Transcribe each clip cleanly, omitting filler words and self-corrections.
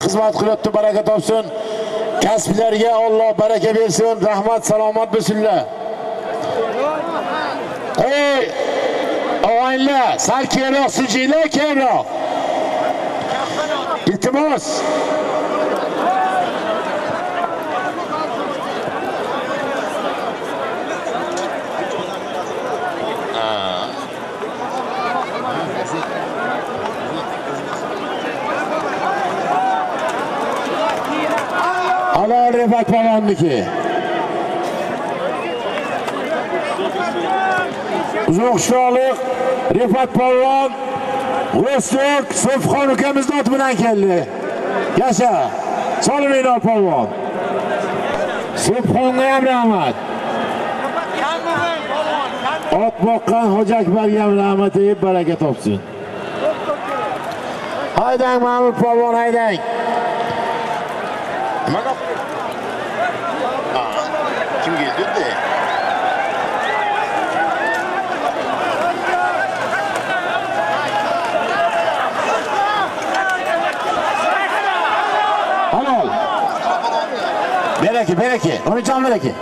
xizmat qilyapti, baraka topsin. Kasblarga Alloh baraka bersin. Rahmat, salomat bo'lsinlar. Ey og'aylar, sal keyinroq sujinglar, keyinroq. Iltimos. Halol Rifat polvonniki. Uzoqshoqlik Rifat polvon O'stok Sofxon ukamizni oti bilan keldi. Yasha. Solminglar polvon. Sofxonga ham rahmat. Ot boqqan Hoji Akbarga ham rahmat deb baraka topsin. Haydang Mahmud polvon, haydang. Kim geldi? Halol. Bereki. Umican bereki.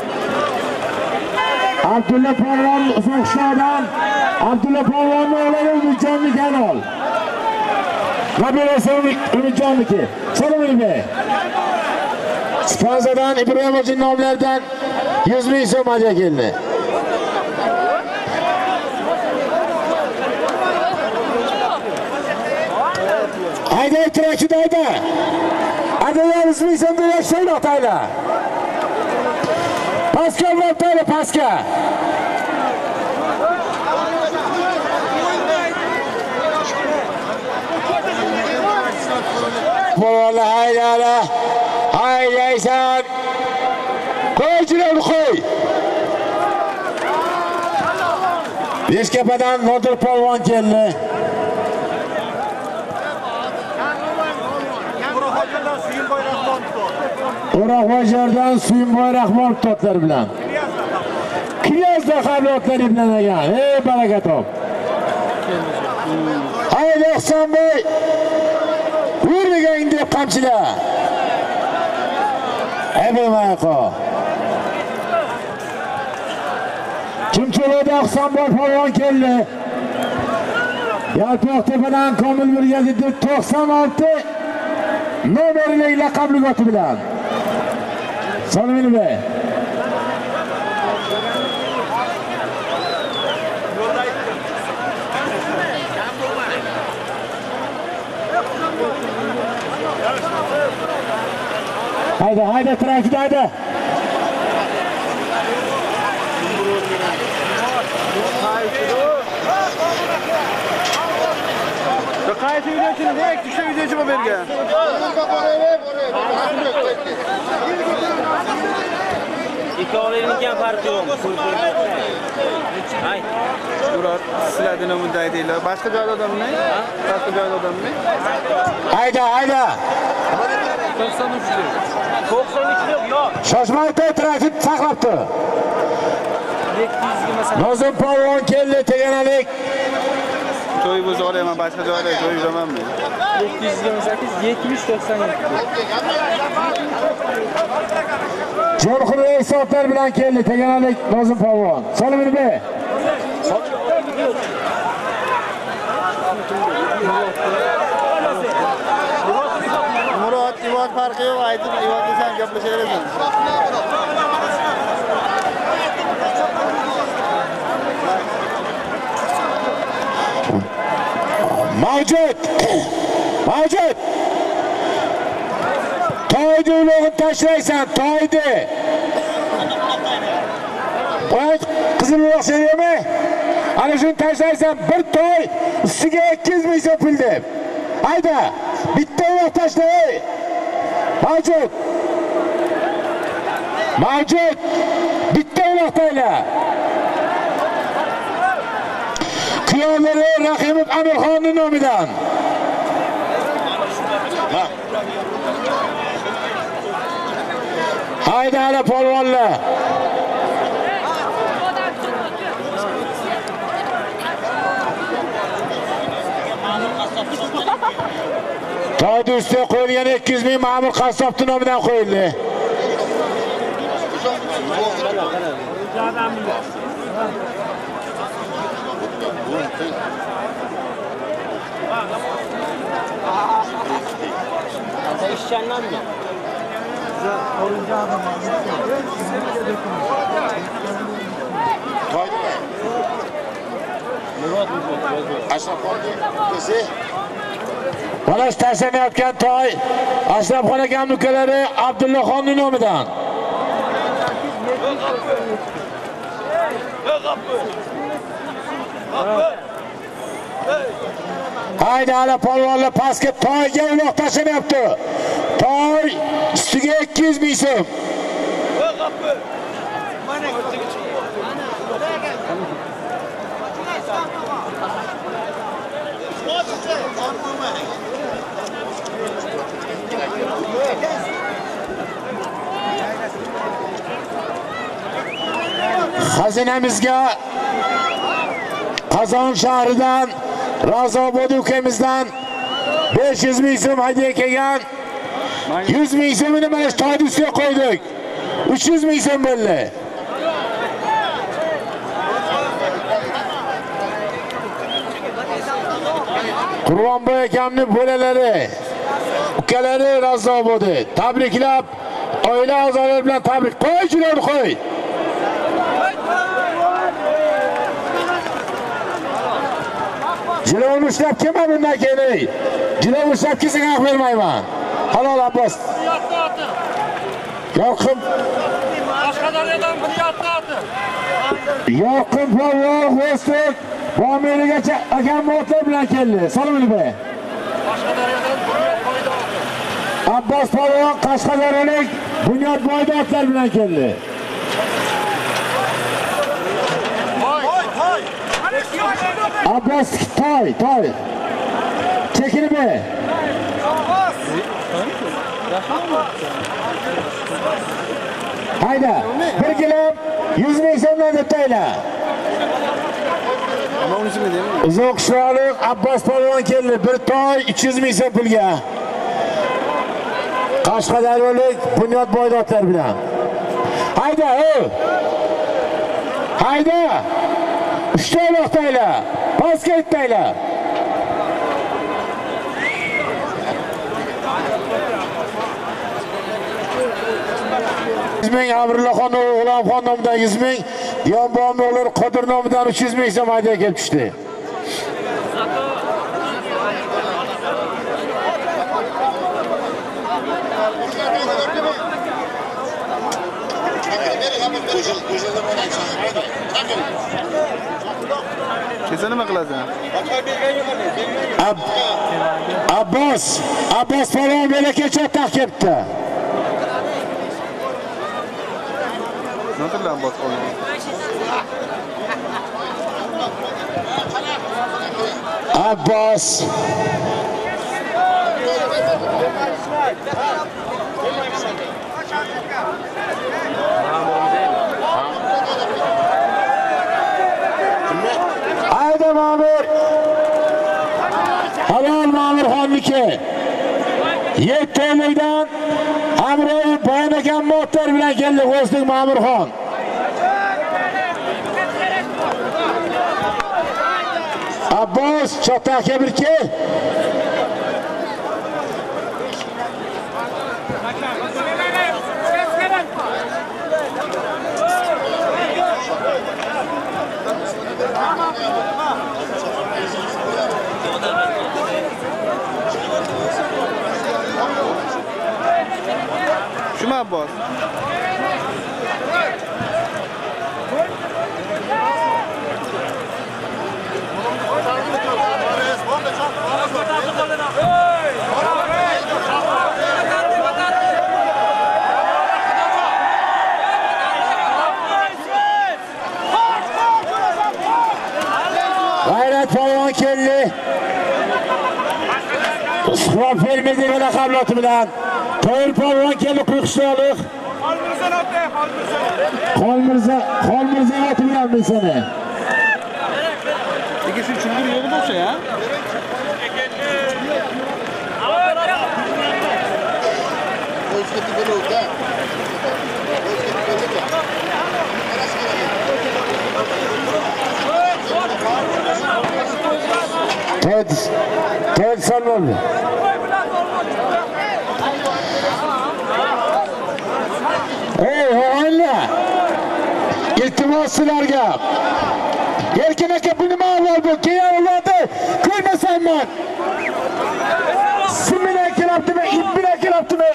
Abdullah polvon So'xshodan Abdullah polvonni o'g'li Umidjonlik halol. Nabirasi Umidjonniki. Saloming be. Sponsordan Ibrohim Hoji nomlaridan 100 ming so'm hadiya keldi. Hayda trakchi hayda. Hadiya 100 ming so'm berishsin otaylar. Paska o'taylar, paska. Polvonlar haydala. Haydaysan. Qo'ychilar qo'y. Beshkapadan Nodir polvon keldi. O'roqbojardan Suyunboy Rahmon totlar bilan. Kiyozda qabliyatlar bilan ekan. Ey baraka top. Haydi Ihsonboy. Vurgan deb qamchilar. Ebemayqo. Chimchiroda Ihsonboy polvon keldi. Yalpoqtepadan Komil Mirgazov 96 nomerli laqabligoti bilan. Salomini be. Hayda trakda hayda. Qaysi videochini nek düşe videochi bo'lib bergan. İkkalarininki ham farqi yo'q. Hay. Murat, sizlardan bunday deylar. Boshqa joyda odammi? Boshqa joyda odammi? Hayda. 93 yo'q. Shoshmay trakni saqlabdi. 700 ga masalan. Nozim polvon keldi, teganalik. To'y bo'z olaman, boshqa joyda to'y yuramanmi? 728 70 90. Jo'rxo'rlik hisoblar bilan keldi, teganalik Nozim polvon. Salomini be. Murat, Ivon farqi yo'q, aytib Ivon desam gaplashaverasan. Mavjud. Toyni ulug'ini tashlaysan, toyni. Qo'y qizil uloq sevimi? Ana shuni tashlaysan, bir toy ustiga 200 ming so'm pul deb. Hayda, bitta uloq tashla. Mavjud. Bitta uloq tayla. Qiyomlari Rahimov Amirxonning nomidan. Hayda hala polvonlar. Toyda ustiga qo'yilgan 200 ming Ma'mur Qassobning nomidan qo'yildi. İşçenler mi? Mana shu tashlanayotgan toy Ashrafxon akam ukalari Abdullaxonning nomidan. Haydi hala polvonlar pastga toyga uloq tashlanayapti. Toy ustiga 200 ming so'm. Xazinamizga Qozon shahridan Razobod ukamizdan 500 ming so'm hadiya kelgan. 100 ming so'mini mana shu toyning ustiga qo'ydik. 300 ming so'm bo'ldi. Qurbonboy akamning bo'lalari, ukalari Razobodi tabriklab, oila a'zolari bilan tabrik qo'ychilar qo'y. Jilov ushlab kelma bundan keyin. Jilov ushlab kelsa haq bermayman. Halol Abbos. Yoqim. Qashqadaryodan bir yoqqa oti. Yoqim polvon Xo'stuk Bo'meligacha akam motor bilan keldi. Salom alaykum. Qashqadaryodan bir yoqqa oti. Abbos polvon Qashqadaryolik Bunyod Boydotlar bilan keldi. Abbos toy. Çekini be. Hayda. Bir kilo 100 ming so'mdan deb tayla. Ama onun için mi değil mi? Uzoq Sho'roq Abbos polvon keldi. Bir toy 300 ming so'm pulga. Qashqadaryolik Bunyod Boydotlar bilan. Hayda, hayda. Uchta uloqtayla. Pastga itayla. Ming Amrullaxon G'ulomxon nomidan 100 ming, Diyonboy o'g'li Qodir nomidan 300 ming so'm hadiya kelib tushdi. Kesin nima qilasan? Abbos polvon belakacha taqibdi. Nasıl lan bas oluyor? Abbos Hayda Ma'mur. Halol Ma'mur xonniki. 7 oylikdan Amroy Boyanakan motor bilan keldi Xo'stuk Ma'murxon. Abbos chotaqqa birki. Şu mu Abbas? G'ayrat polvon keldi. Suhbat vermedi bana qabloti bilan. To'yir polvon keldi Quyqishloqlik. Xolmirza oti bilan men seni. Peki şu çılgır yolu boşa ya? To'y salmoldi. Ey o'g'illar, iltimos sizlarga. Erkin aka bu nima avval bu? Keyin ularni ko'rmasanman. Sim bilan kelibdimi, ip bilan kelibdimi?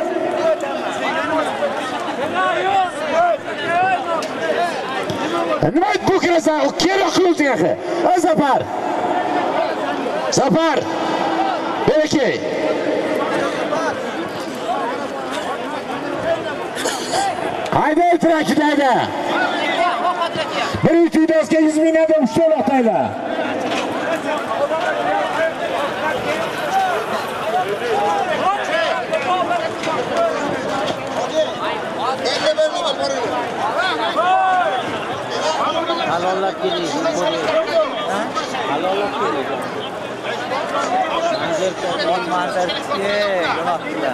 Nima bu kirasan? O kerak qiluvding aka. Zafar. Zafar. Bereke. Haydi traktayda. Bir ütüydezke 100 milyonda uçtuğun Oktay'la. Halollab keldik. Halollab keldik. Manzarga yo'qdilar.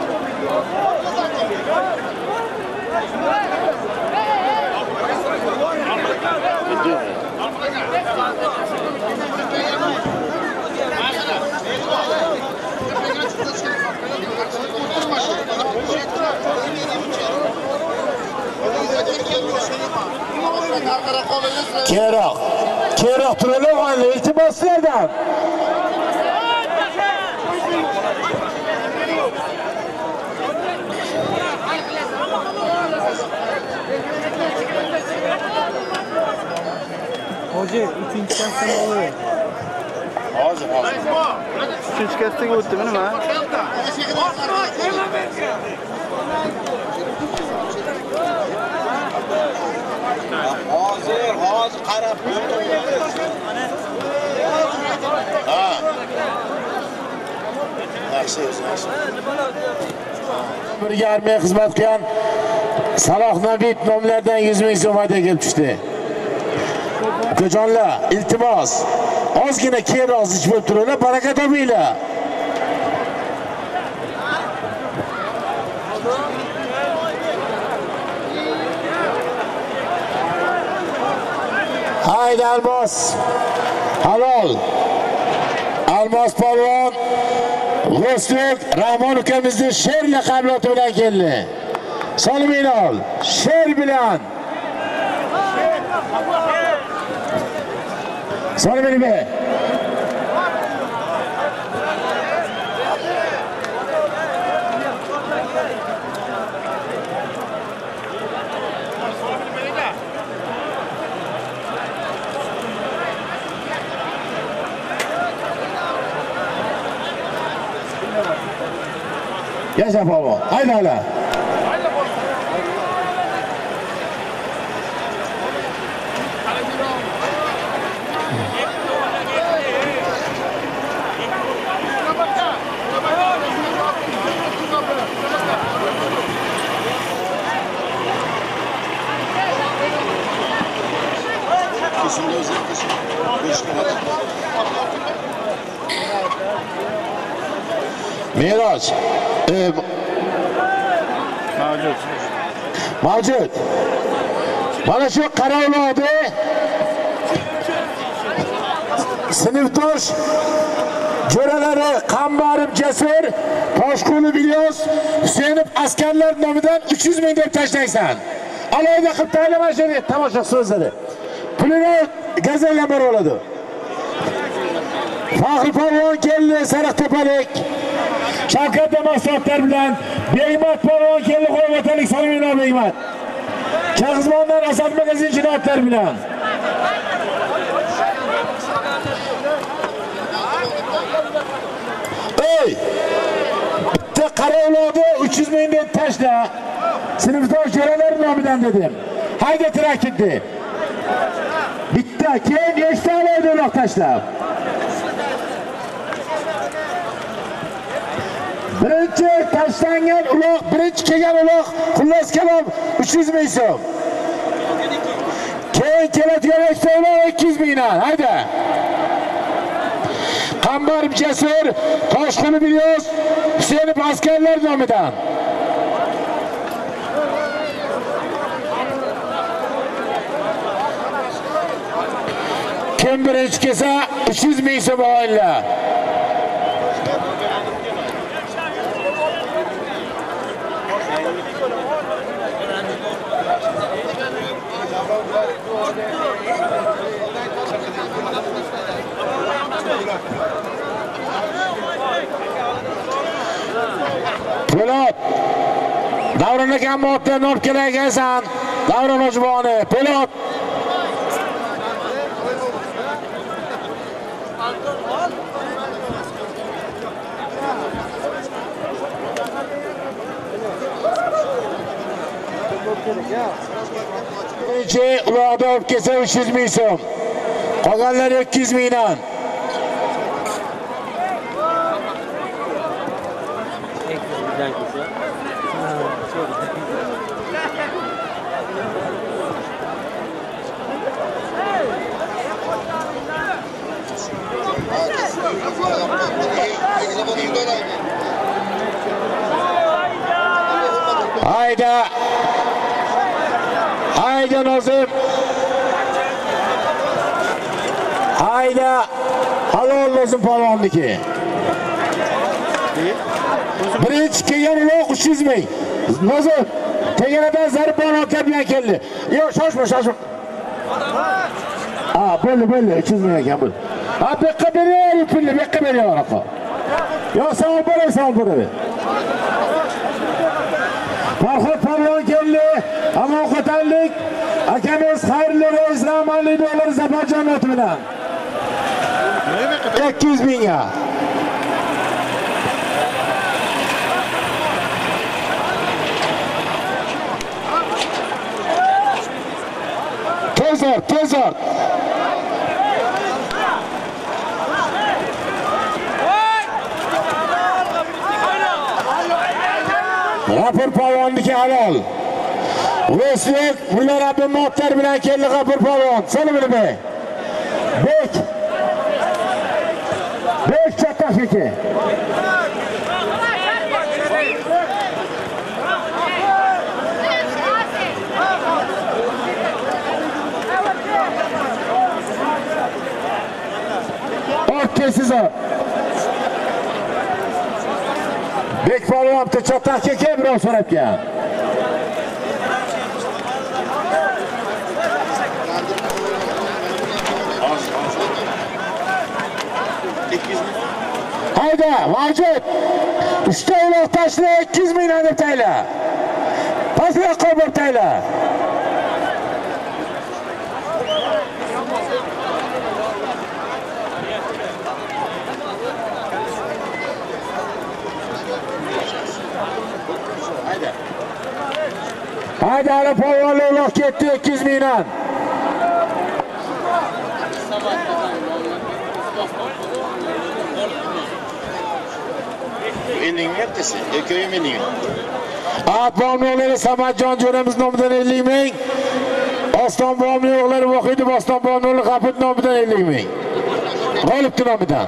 Kerak turalım iltimoslardan. Hoca, üçüncü kastan oluyor. Hozir. Uchinchi kastaga o'tdimi nima? Hozir qarab Ha. Yaxshi o'zi. Birga armiya xizmat qilgan Saloh Nabib nomlardan 100 ming so'm hadya kelib tushdi. Ukajonlar, iltimos, ozgina keyinroq zich bo'lib turinglar, baraka topinglar. Haydi Almos. Halol. Almos polvon G'ostuk Rahmon ukamizni Sher laqabli oti bilan keldi. Solminol, Sher bilan. Solmin be. Yaşa polvon. Haydi hala. Miraç. Mavjud. Mana shu qarovlodi sinfdosh jo'ralari Qambarim Jasur, Toshquli Bilyos, Husaynov askarlar nomidan 300 ming deb tashlaysan. Alohida qilib tayyorlashadi, tomosha so'zlari. Pulini gazellalar oladi. Faxri polvon keldi, Sariqtepalik. Shavkat Maqsadlar bilan Beymat polvon keldi, Qo'yvatalik Solminol Beymat. Kag'izmondan Asad magazin jinoyatlar bilan. Ey! Bitta qarovlodi 300 ming deb tashla. Sinfdosh jo'ralar nomidan dedim. Hayda trakitdi. Bitta, keyin nechta oladi uloq tashlab. Birinchi tashlangan uloq, birinchi kelgan uloq, xullas kalom 300 ming so'm. Keyin keladigan ikkita uloq 200 mingdan. Hayda. Qambarim Jasur, Toshquli Bilyos, Husaynov askarlar nomidan. Kim birinchi kelsa 300 ming so'm o'yinlar. Po'lat Davron akam otdan olib kelagansan. Davron Ojvoni, Po'lat. Birinchi uloqda olib kelsa 300 ming so'm. Qolganlar 200 mingdan. Hayda. Hayda Nozim. Hayda. Halol olsun palvonniki. Birinchi kelgan uloq 300 ming. Nozim. Teganadan zarb olib bilan keldi. Yo'q, shoshma. Bo'ldi, 300 ming ekan bu. Bekka beriyor pulni, bekka beriyor aka. Yo'q, savol bo'laver. Farhod Palvon keldi. Amon qo'tanlik. Akamiz xayrli reis rahmanli do'lar Zafarjon oti bilan. 200 mingga. Tezor. G'afur Palvonniki halol. Uloqlik Mulla Rabbim Muxtar bilan keldi G'afur Palvon. Seni bilmay. Bek Chattaqiki. Sizlar. Bek Palvon Chattaqiki biroz so'rabgan. Hayda, Vajid. Uchta uloq tashla 200 mingdan deb tayla. Pastga qo'yib tayla. Haydi hali polvonli uloq ketdi 200 mingdan. Mening yaptisi, ekoyi mening. Bomli Samadjon jo'ramiz nomidan 50 ming. Oston bomli o'g'lari Vohidov Oston bomli G'afur nomidan 50 ming. G'olib nomidan.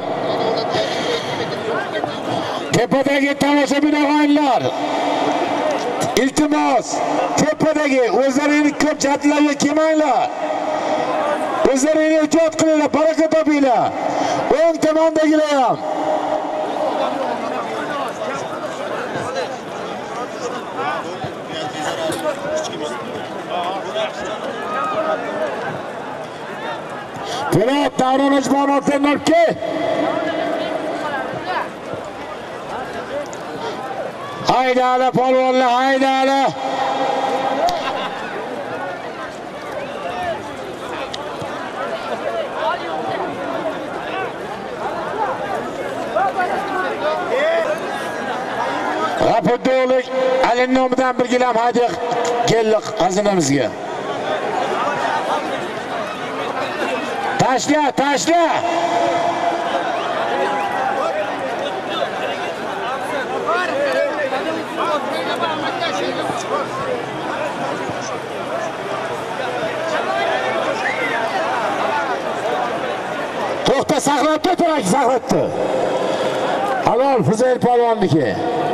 Tepadagi tomoshabin og'aylar. İltimos, tepadagi o'zlaringizni ko'p chatlarga kelmanglar. O'zlaringizni ijod qilinglar, baraka topinglar. O'ng tomondagilar ham. Po'lat Davron Ojvon otdan olibki. Haydi ala polvonlar, haydi ala. G'afurdo'lik Ali nomidan bir gilam hadya keldik xazinamizga. Tashla. To'xta, saqlatdi. Halol Fuzayl polvonniki.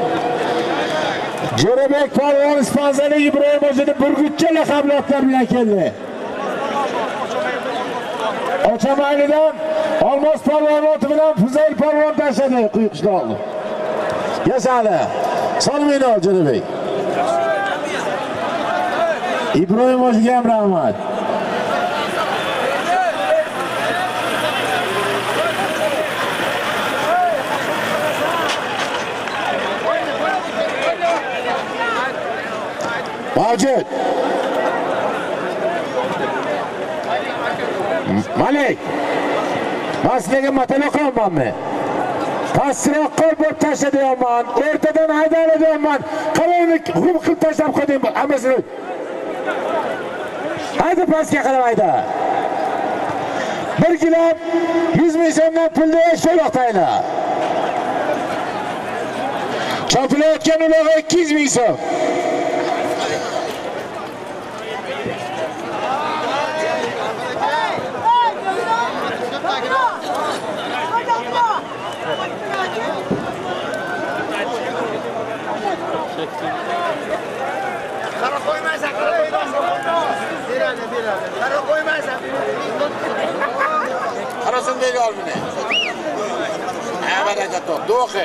Jo'rabek polvon Ispanzalik Ibrohim o'zini Burgutcha laqabli otlar bilan keldi. Ochamaylidan Olmos polvon oti bilan Fuzayl polvon tashladi Quyuqishloqni. Yasali. Solmaydi Jonibek. İbrahim Hoşga ham rahmat. Mavjud. Malik. Masliga mataloq olmanmi? Pastroq qo'yib tashladi yomon. O'rtadan haydaladi yomon. Qaraylik, hukm qilib tashlab qo'ydim. Hammasini. Haydi pastga qarab hayda. 1 kilo 100 ming so'mdan pulni sho'loqtayla. Chopilayotgan ulog'i 200 ming so'm. Qara qo'ymaysan, qara qo'ymaysan. Beradi. Qara qo'ymaysan. Qarasin deydi olmini. Ha, baraka top. Do'qi.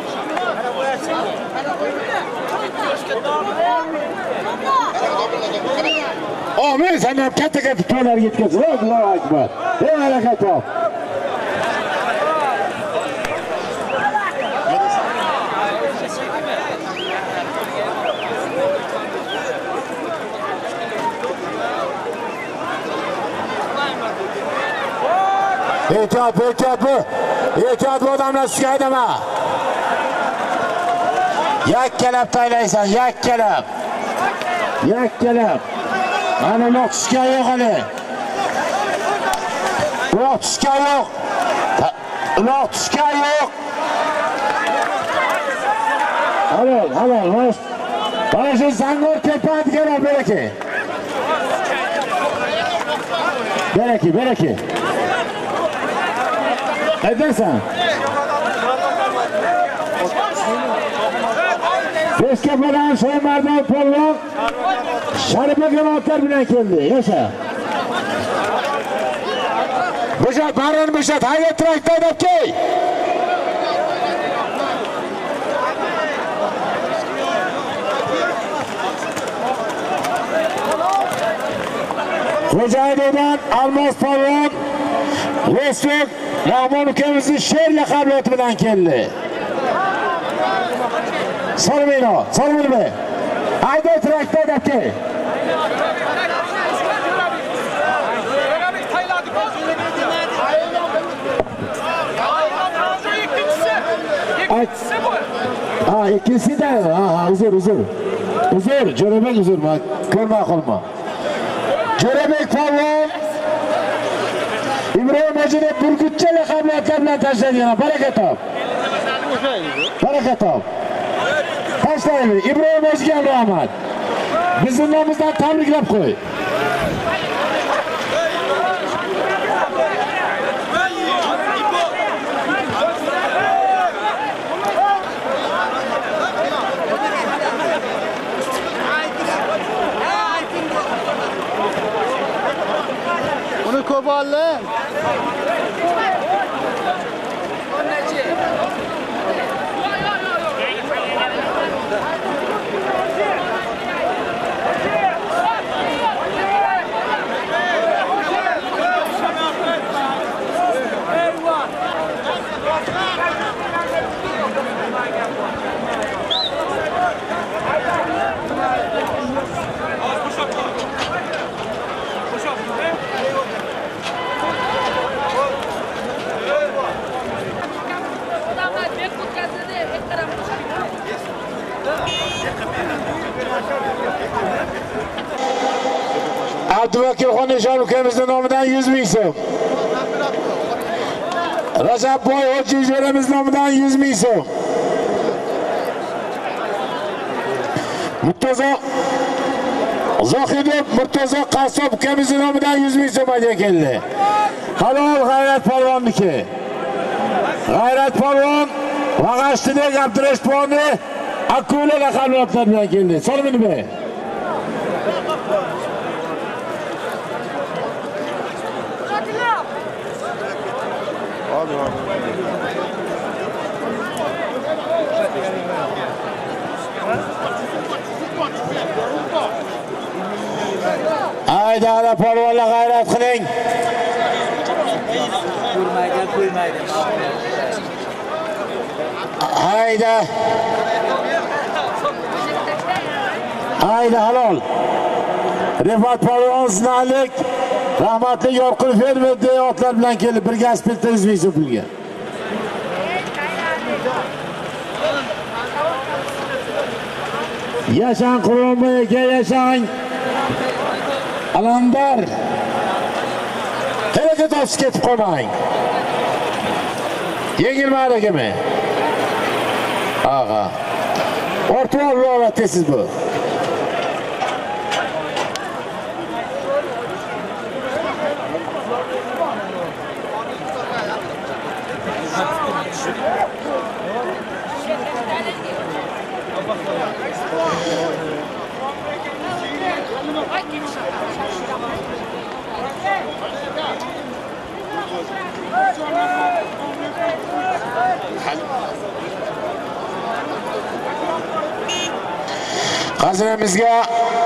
Amin, sen ham katta to'ylar yetkazib, Allohu akbar. Ey baraka top. Ehtiyot bu odamlar sizga haydama. Yakkalab taylaysan, yakkalab. Ana uloq tushgan yo'q hali. Uloq tushgan yo'q. Halol, mana shu zangor tepadiganlar beraki. Edersen. Beşke falan Şemardan polvon Şarife Kemaltar bilen keldi. Yaşa. Buşat, barın buşat. Haydi traktör edip key. Hocayido'dan Almos polvon Restok Rahmon ukamizni sher laqabi bilan keldi. Solmaydi be. Hayda traktör dapke. İkisi de uzur. Cörebek uzur bak. Kırma kılma. Cörebek polvon İbrahim Hacı'nı Burgutça lakablarla taşladığına baraka top. Taşlayın. İbrahim Hacı'ya rahmat. Bizim namımızdan tabriklab koy. Bunu koparla. Abduvakil Xoneshon ukamizning nomidan 100 ming so'm. Rajabboy Hojijo'ramiz nomidan 100 ming so'm. Murtazo Qassob ukamizning nomidan 100 ming so'm keldi. Halol G'ayrat polvonniki. G'ayrat polvon Vag'ashtidek Abdurashponni Akula laqablari bilan keldi. Solmini be. Hadi hadi. Haydi ana polvonlar g'ayrat qiling. Ko'rmaydi, qo'ymaydi. Haydi. Haydi halol. Rifat polvon Sinalik rahmatli Yorqin Fermerdi otlar bilan kelib birga aspirtda 100 ming so'm pulga. Yashan Quronboyga yashang. Alandar. Harakat olib ketib qolmang. Yengilmadi kimi? Ag'a. O'rtoq ro'vatesiz bu. Xazinamizga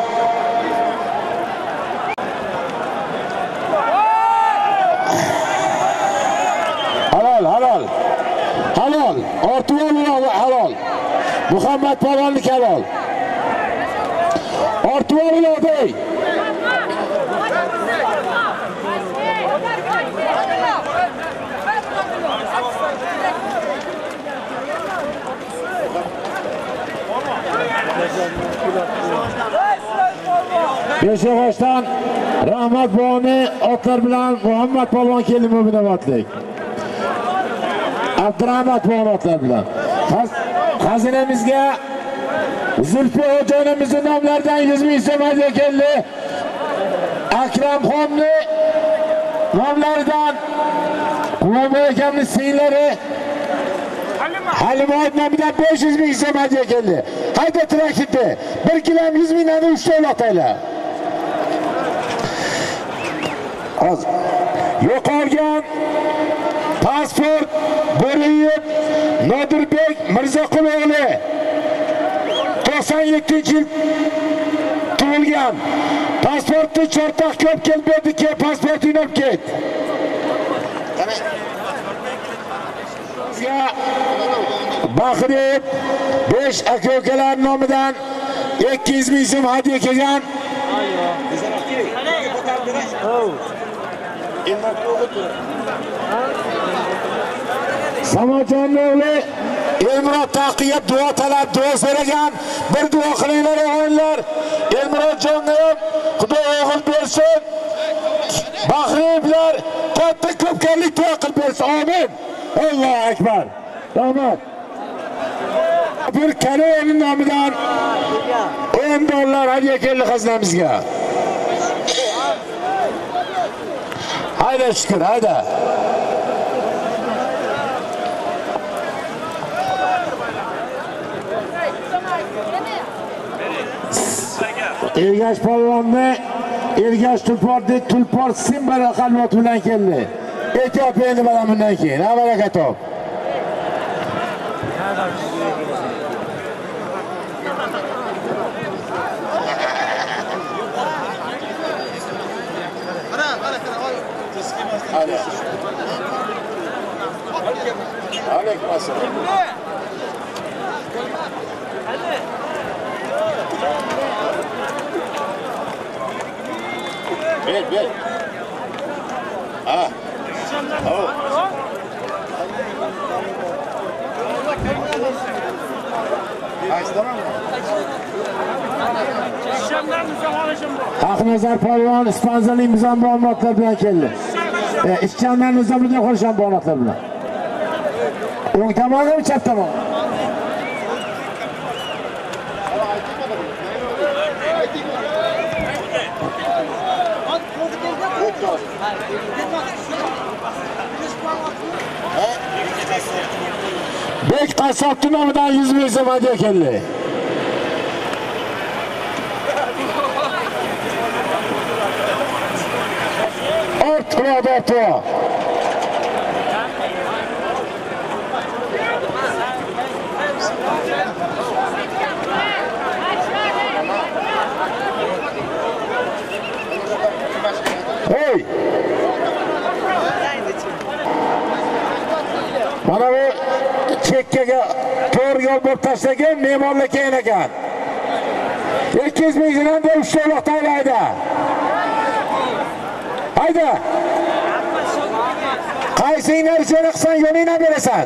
halol ortuval halol Muhammad polvonlik halol ortuval ey Beşiktaş'tan Rahmat Boni otlar bilan Muhammad polvon keldi Mo'minavatlik. Abdurahmat polvon otlar bilan. Xazinamizga Zulfi Ho'janimizning nomlaridan 100 ming so'm hadya keldi. Akramxonni nomlaridan Quronboy akamning singlari Halimoyit nomidan 500 ming so'm hadya keldi. Hayda trakitdi. 1 kilam 100 mingdan 3 to'lataylar. Az. Yo'qolgan pasport Bo'riyev Nodirbek Mirzaqulo'g'li 97-yil tug'ilgan. Pasportni chortoq ko'p kelberdi ki pasportini olib ket. Bahriyev 5 aka-ukalar nomidan 200 ming so'm hadya kelgan. Samojon o'g'li Elmurod Taqiyat duo talab duo so'ragan. Bir duo qilinglar o'g'illar. Elmurodjonga ham Xudo o'g'il bersin. Bahriyevlar katta ko'pkarlik duo qilib bersin. Amin. Allohu akbar. Rahmat. Bir Karo'ning nomidan $10 hadya keldi xazinamizga. Hayda şükür, hayda. Ergash polvonni Ergash Tulpor Simbara qalbot bilan keldi. Aytyapti endi mana bundan keyin. Ha baraka top. Aleyküm assalam. Ver. Ha. Tamam. Haqnazar polvon ispanzalik mizon ma'lumotlar bilan keldi. İşçiler nizamida qo'shgan ma'lumotlar bilan. O'ng tomonmi, chap tomon? Bek Qassobning nomidan 100 ming so'm hadya keldi. Ortqulada yo'l bo'lib tashlagan me'morlik keyin ekan. 200 ming dinamda ushlovliq taylaydi. Hayda. Qaysinglar ishini qilsan yo'lingni berasan.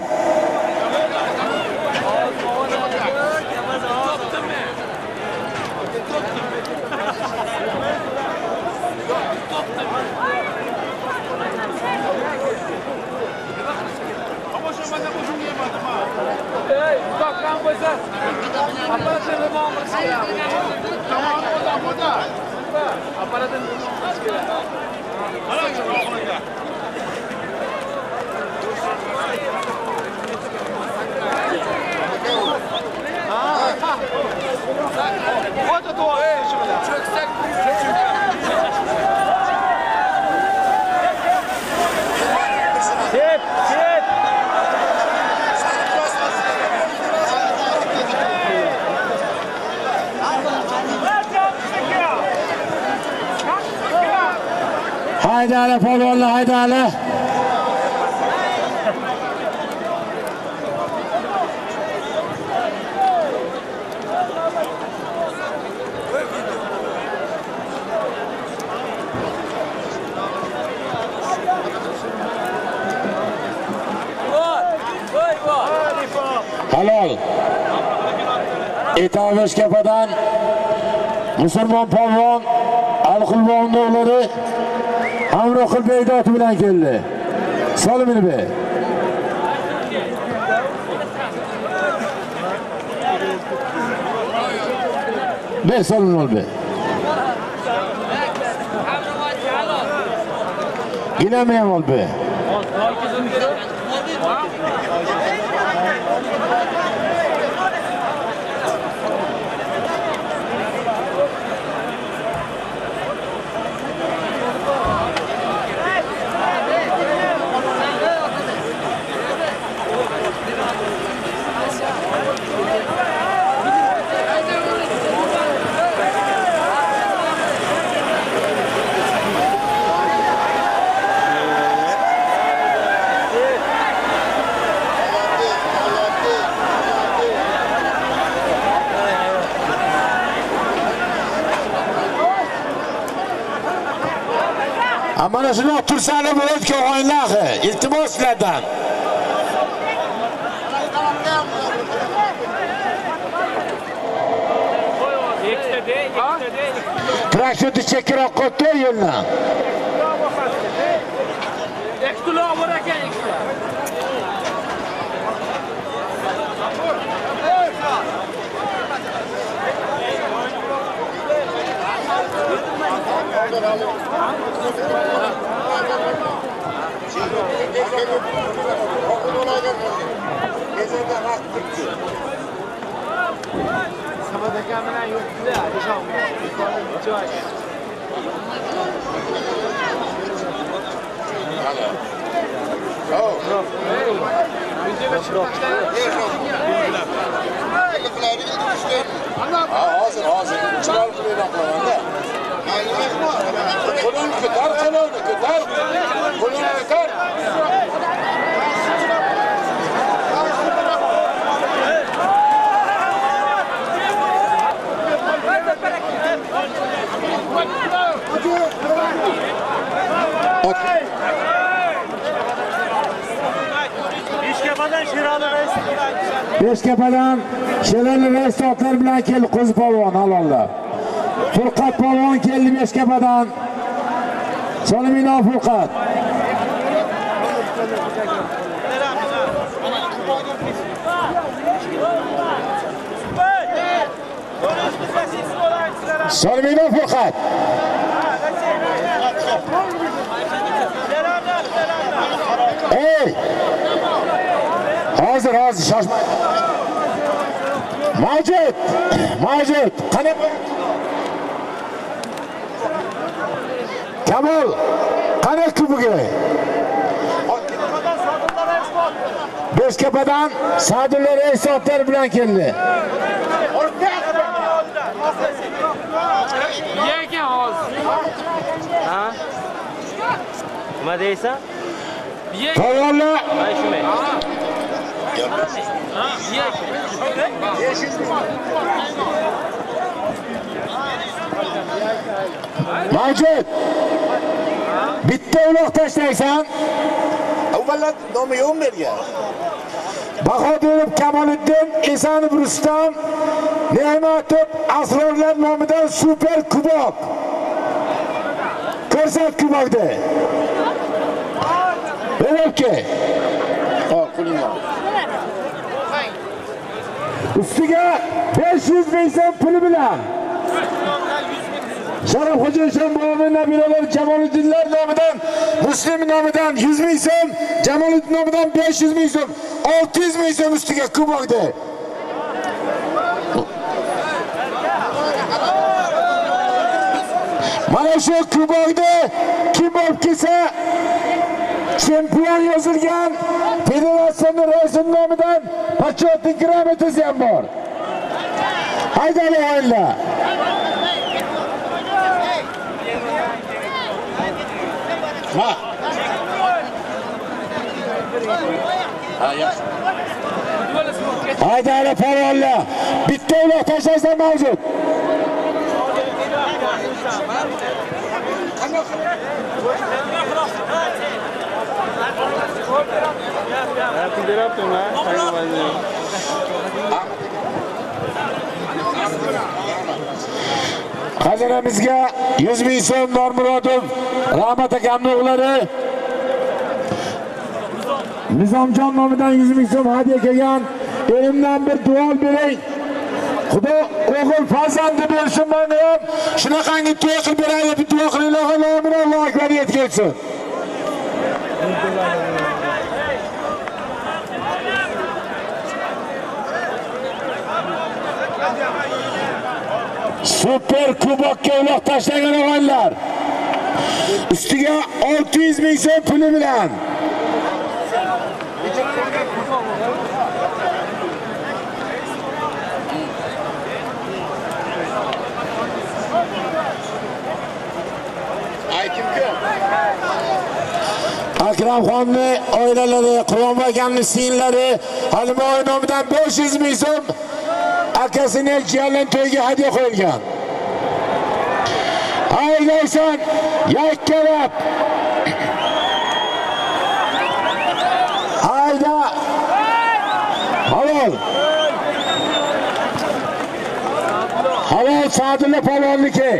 Haydali polvonlar, haydali. Halol. Etavesh kapadan musulmon polvon Alqulbonning o'g'lari Hamroqul Beydot bilan keldi. Solimini be. Be Solim ol be. Yine ol be. Amana shuni tursani bo'layotgan o'yinlar, iltimos sizlardan. Traktorni chekkiroq qo'ydi yo'ldan. Ektulo bor ekan, ektulo. Hozir chiroyli qilib qo'yanda. Qo'lini ko'tar, qo'lini ko'tar. Qo'lini ko'tar. Beshkapadan Sherali reis otlar bilan keldi Qo'zi polvon halollar. Furqat polvon keldi Beshkapadan. Solimino Furqat. Solimino Furqat. Ey! Hozir shoshma. Majid, qani Kamol, qani kubugi? Beshkapadan Sadulla reis otlar bilan keldi. Yegan hozir. Ha? Nima deysan? Polvonlar. Mavjud. Bitta uloq tashlaysan. Avvaldan nomi yo'q bergan. Bahodirov Kamoliddin, Esanov Rustam, Ne'matov Asrorlar nomidan super kubok. Ko'rsat kubokni. Berokki. Hop, qo'lingga. Ustiga 500 ming so'm puli bilan Sharafxo'ja Eshonboyev nabiralar Jamoliddinlar nomidan, Muslim nomidan 100 ming so'm, Jamoliddin nomidan 500 ming so'm, 600 ming so'm ustiga kubokdi. Mana shu kubokni kim olib kelsa chempion yozilgan federatsiyaning raisi nomidan почетный gрамотasi ham bor. Haydali o'yinlar. Ha. Ha, yaxshi. Haydali parollar. Bitta uloq tashlasa mavjud. Hazinamizga 100 ming so'm Normurodov, Rahmat akamning o'g'lari Nizomjon nomidan 100 ming so'm hadiya kelgan. Elimdan bir duo bering. Xudo o'g'il farzandni bersin menga ham. Shunaqangi to'y qilib beradi, bir duo qilinglar. Allohu akbar yetkasin. Super kubokka uloq tashlagan o'g'illar. Ustiga 600 ming so'm puli bilan. Akramxonning oilalari, Quronboy akamning singlari, Halimoy nomidan 500 ming so'm akasini jiyalan to'yga hadiya qo'yilgan. Haydaysan, yakkalab. Hayda. Halol. Halol Sadulla palvonniki.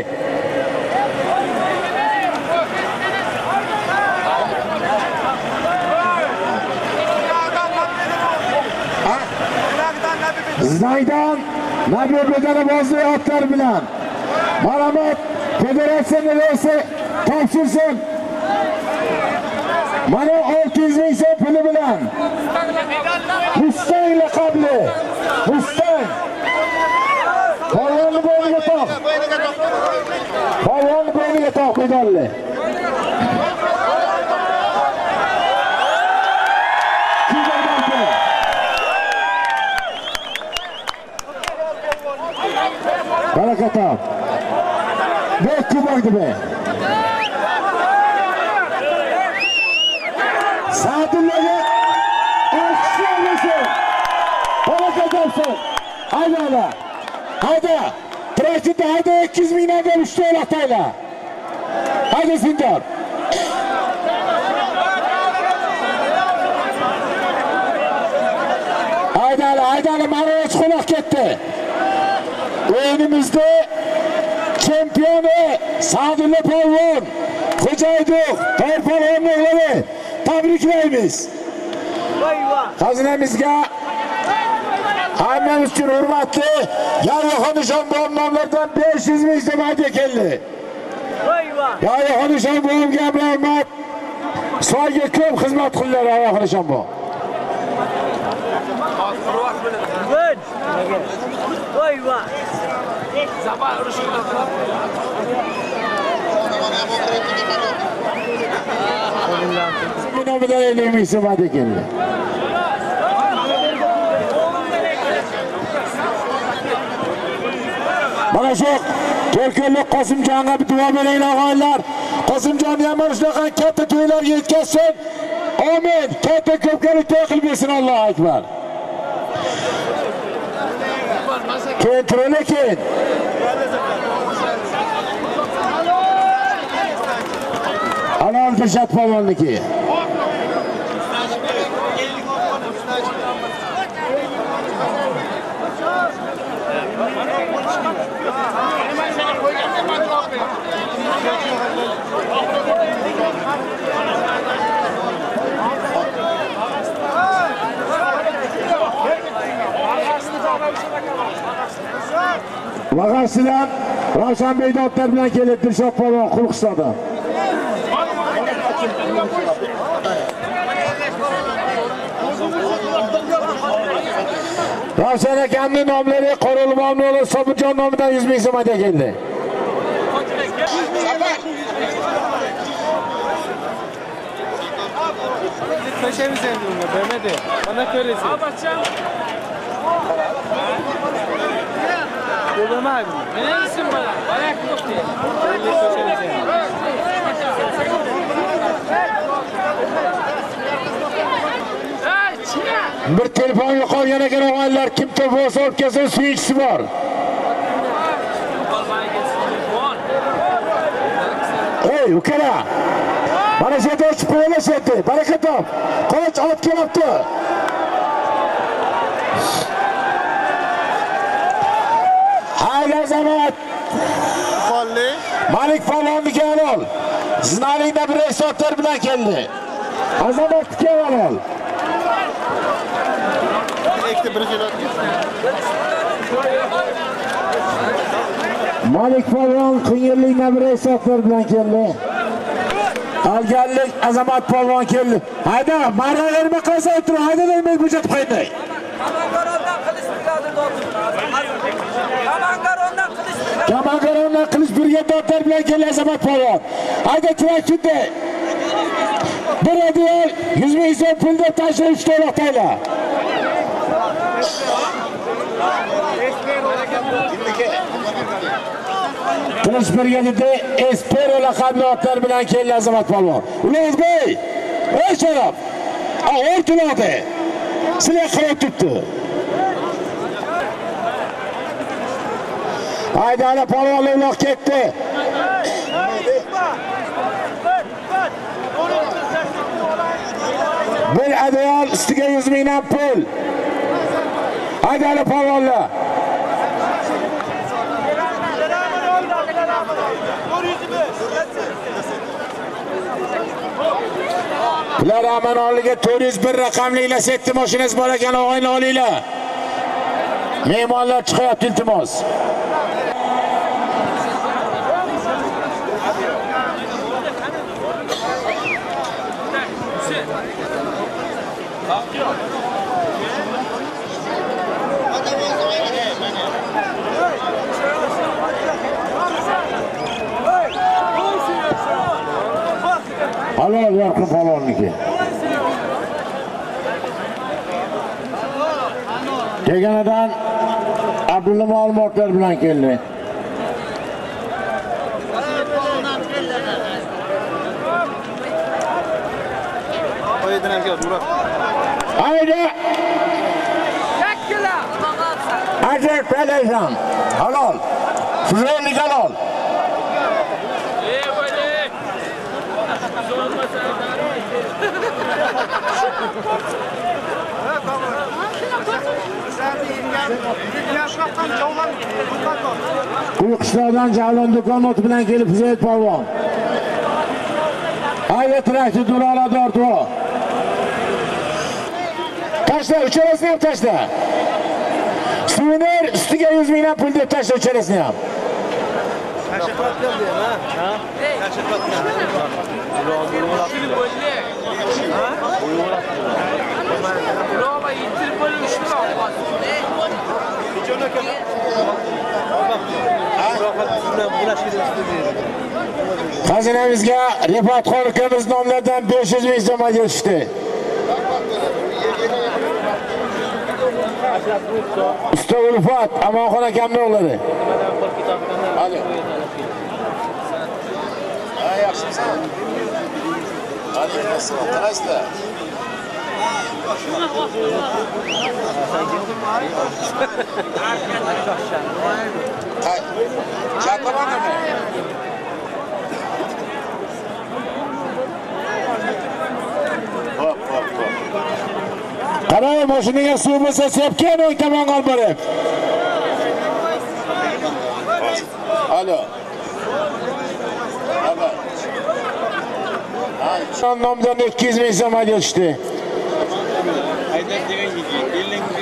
Zaydan Nabi Bedarabozli otlar bilan Maramat federatsiyaning raisi topshirsin. Mana 600 ming so'm puli bilan Mustang laqabli Mustang Polvonni bo'yniga toq. Polvonni bo'yniga toq medalli. Barakatam. Bek kubokdi be. Sadullaga alqishlaymiz. Barakatam. Hayda. Hayda. Traktorda hayda 200 mingdan da uchta uloqtaylar. Hayda sindor. Haydali mana qo'noq ketdi. O'yinimizda chempioni Sadulla polvon, Xo'jaydoq To'rpolvonning o'g'li tabriklaymiz. Xazinamizga hammamiz uchun hurmatli Yayxon Eshonboyev nomlaridan 500 ming so'm hadiya keldi. Yayxon Eshonboyevga rahmat. So'yga ko'p xizmat qildilar Yayxon Eshonboyev. Voyva. Zabar urishib Bu nomidan 50 ming so'm hadiya keldi. Mana shu To'rkunlik Qosimjonga bir duo beringlar og'aylar. Qosimjonni ham mana shunaqa katta to'ylarga yetkazsin. Amin. Katta ko'pkalik to'y qilib bersin. Allohu akbar. Keyin Turali keyin. Halol Dilshod polvonniki. Vag'asidan Ravshanbek otlar bilan kelib Dilshod polvon Qulqistondan. Ravshan akamning nomlari Qo'rg'ilmonli Sobirjon nomidan 100 ming so'mga keldi. Köşemiz endi unga, Mehmet'e. Bana köresin. Gördün abi. Ne isim bana? Ayak yok diye. Köşemiz endi. Bir telefon yo'qolgan ekan o'g'illar, kim telefon solib kelsa suyunchisi bor. Ey ukalar. Mana shu yerda chiqib qo'ylashyapti. Baraka top. Qo'ch olib kelibdi. Hayda Azamat. Qolli. Malik polvonniki Halol. Sizlarning bir esotlar bilan keldi. Azamatniki Halol. İkide birinci lot. Malik polvon Qing'irlik bir esotlar bilan keldi. Alganlik Azamat polvon keldi. Hayda, marra verma qilsa o'tir. Hayda demak bo'shatib qo'ydi. Kamangarondan qilich birga dotlar bilan keldi Azamat polvon. Hayda trakitda. Bir adiyal 100 ming so'm pul deb tashlab 3 to'loq tayla. Qilich birga dedi Espero laqabli otlar bilan keldi Azamat polvon. Ulug'bek, ey sharaf. Og'ir tuladi. Sizlar qarab turibdi. Hayda ana polvonlar uloq ketdi. Bir adayal ustiga 100 mingdan pul. Hayda ana polvonlar. Bular amanoliga 401 raqamli Lacetti mashinasi bor ekan, o'g'ayni olinglar. Mehmonlar chiqyapti iltimos. Halol yorqin polvonniki. Kelganidan Abdulla ma'lumotlar bilan keldi. Qo'ydan ham keldi, Murat. Haydi. Ajak Palajon. Halol. Sizlarning halol. Qulqishlardan Javlon do'kon oti bilan kelib Ziyod polvon. Hayda traktor Durala Dortvo. Tashla, uchalasini ham tashla. Suvenir ustiga 100 mingdan pul deb tashla uchalasini ham. Xazinamizga Rifat Xon ukamiz nomlaridan 500 ming so'm berishdi. Usta Ulfat, Amonxon akamning o'g'li. Hadi. Yaxshimisan? Hadi, yaxshisan. Qarasizlar. Çatlaman mı? Hop. Qarang, mashinaga suv bo'lsa sepgan o'ng tomonga olib borib. Alo. Son nomdan 200 ming so'm hadiya tushdi. Haydar degan yigit 50 ming.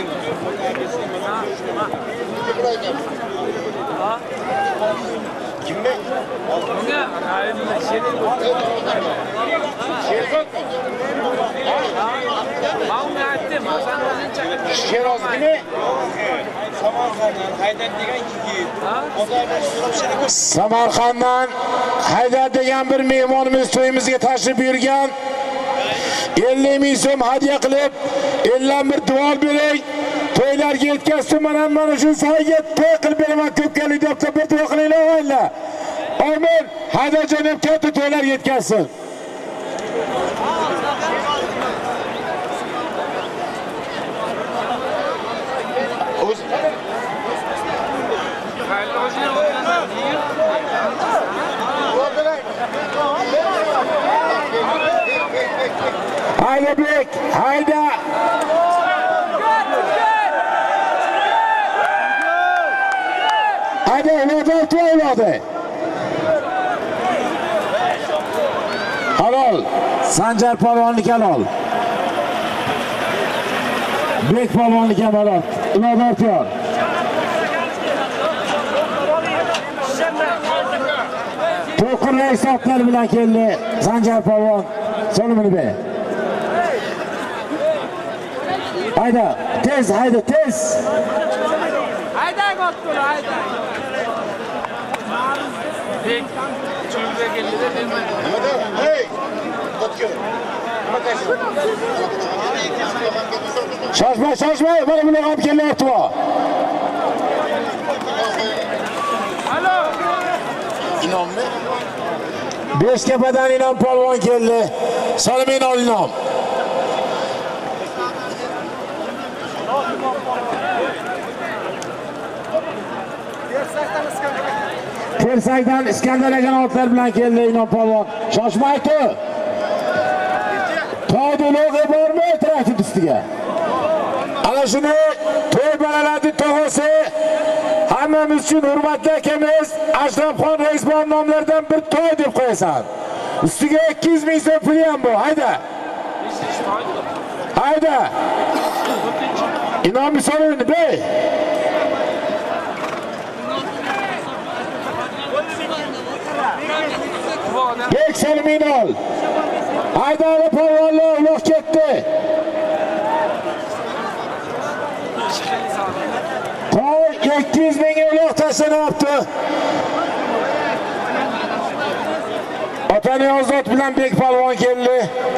Kimde? Bunga ayrimlar sherik Mağunga aytdim, Hasan o'zincha Sheroz kimi? Samarqanddan Haydar degan yigit. Samarqanddan Haydar degan bir mehmonimiz to'yimizga tashrif buyurgan. 50 ming so'm hadiya qilib, 51 duo bering. To'ylarga yetkazsin, mana shu soyga to'y qilib beraman ko'pkali deb bir duo qilinglar o'g'illar. Amin. Haydar katta to'ylar yetkazsin. Haydi Bek, hayda. Haydi, uloqlar to'yladı. Halol, Sanjar polvonlik halol. Bek polvonlik halol. Uloqlar to'y. To'qin hisoblar bilan keldi Sanjar polvon. Solomon Bey. Hayda, tez, hayda, tez. Hayda gottur, hayda. Bek, çölbe geldi de bilmedi. Hey! Shoshma, mana bular olib kelyapti. Alo. İnommi? Beshkapadan Inom polvon keldi. Solomon Inom. Tersakdan Iskandar aka otlar bilan keldi Inom polvon. Shoshmaydi. To'ydo'log'i bormi traktor ustiga? Ana shuni to'y bolalarning tog'asi hammamiz uchun hurmatli akamiz Ashrafxon Reisbon nomlaridan bir to'y deb qo'yasan. Ustiga 200 ming so'm puli ham bor. Hayda. Inom misolini bey. Bek Solomon ol. Haydari polvonlar uloq ketdi. To'y 200 ming uloq tashlanibdi. Otaniyozot bilan Bek polvon keldi.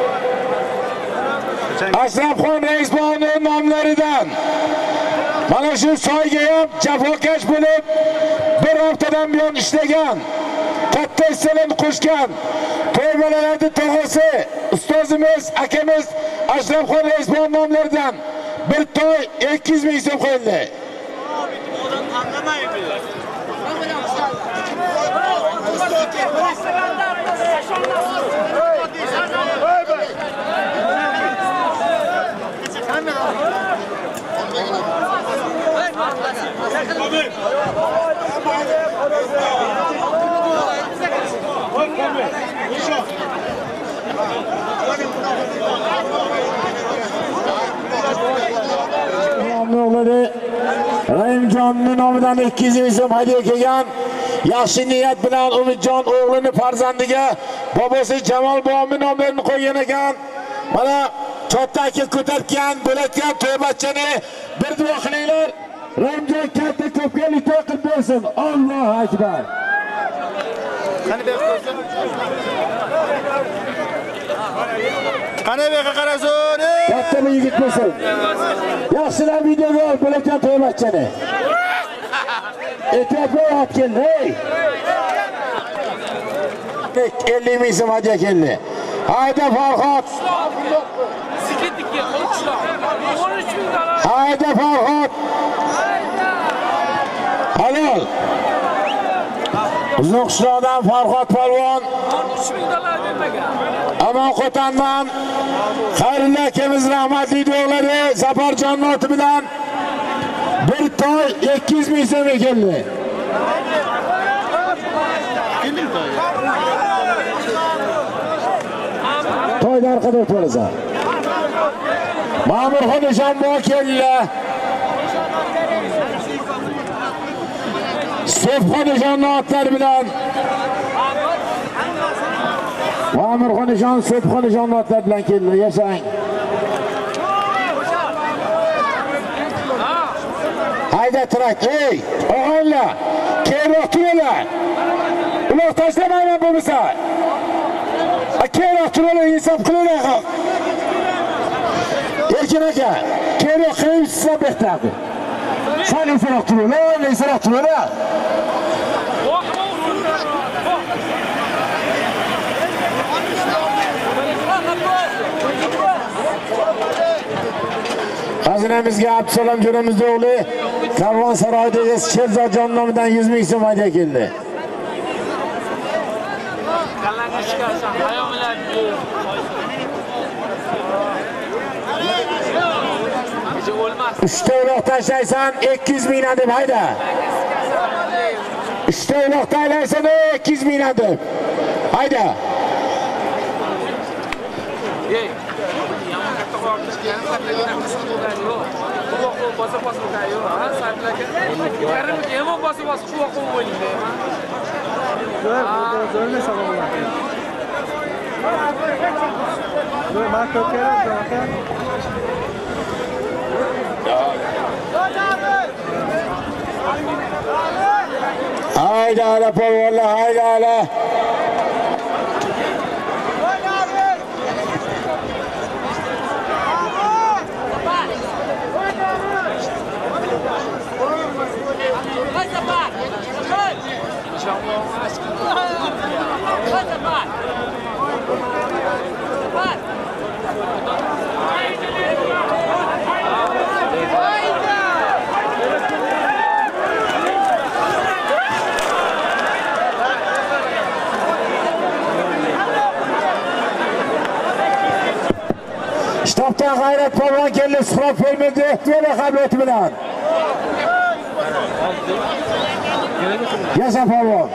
Ashrafxon Reisbonning nomlaridan mana shu soyga ham jafokash bo'lib bir haftadan buyon ishlagan, katta hissalarni qo'shgan to'y bolalarning tog'asi ustozimiz, akamiz Ashrafxon Reisbon nomlaridan bir to'y 200 ming so'm qo'yildi. Rahimjonning nomidan 200 ming so'm hadiya kelgan. Yaxshi niyat bilan Umidjon o'g'lini farzandiga bobosi Jamol bobomi nomlarini qo'ygan ekan. Mana katta aka ko'targan bo'layotgan to'ybachani bir duo qilinglar. Rahimjon katta ko'pkali to'y qilib bersin. Allohu akbar. Qani bek qo'ysin. Qani bek qarasin. Katta bir yigit bo'lsin. Yaxshilar videoga olib bo'layotgan to'ybachani. E'tibor keldi. 50 ming so'm hadiya keldi. Hayda Farhod. Siketdikka qo'yishlar. 13.000 dolar. Hayda Farhod. Halol. Uzun qishloqdan Farhod polvon. 13.000 dolar bermagan. Amon Qo'tandan Xayrullo akamiz rahmatli o'g'lari Zafarjon oti bilan bir toy 200.000 so'm keldi. Toyda orqada o'tirasan. Ma'murxon Eshonboy keldi. Sofxon Eshonning otlari bilan Ma'murxon Eshon Sofxon Eshonning otlari bilan keldi. Yashang. Hayda trak. Ey, o'g'illar, keyinroq turinglar. Ular tashlamayman bo'lmasa. Keyinroq turinglar, insof qilinglar. Erkin aka, keyinroq qilishsa behtardi. Sen insof turinglar, insof turinglar. Xazinamizga Abdusalom jo'ramizning o'g'li Karvonsaroydagi Sherzodjon nomidan 100.000 so'm hadya keldi. Kallanga chiqarsan, hayomilar. Ichi o'lmas. 3 ta uloq tashlaysan 200.000 deb hayda. 3 ta uloq tashlaysan 200.000 deb. Hayda. Ey, yomon katta qo'yibsiz, yarim satlagina qisqalar yo'q. Quloqqa bosib-bosib yo'q. Ha, satlagan. Yarim yomon bosib-bosib quloqqa o'ylaydi. Zo'rma sabablar. Zo'r marka kerak aka. Hayda ala polvonlar, hayda ala. Shtobdan G'ayrat polvon keldi, suhbat bo'lmadi. To'la qabrati bilan. Yasha polvon.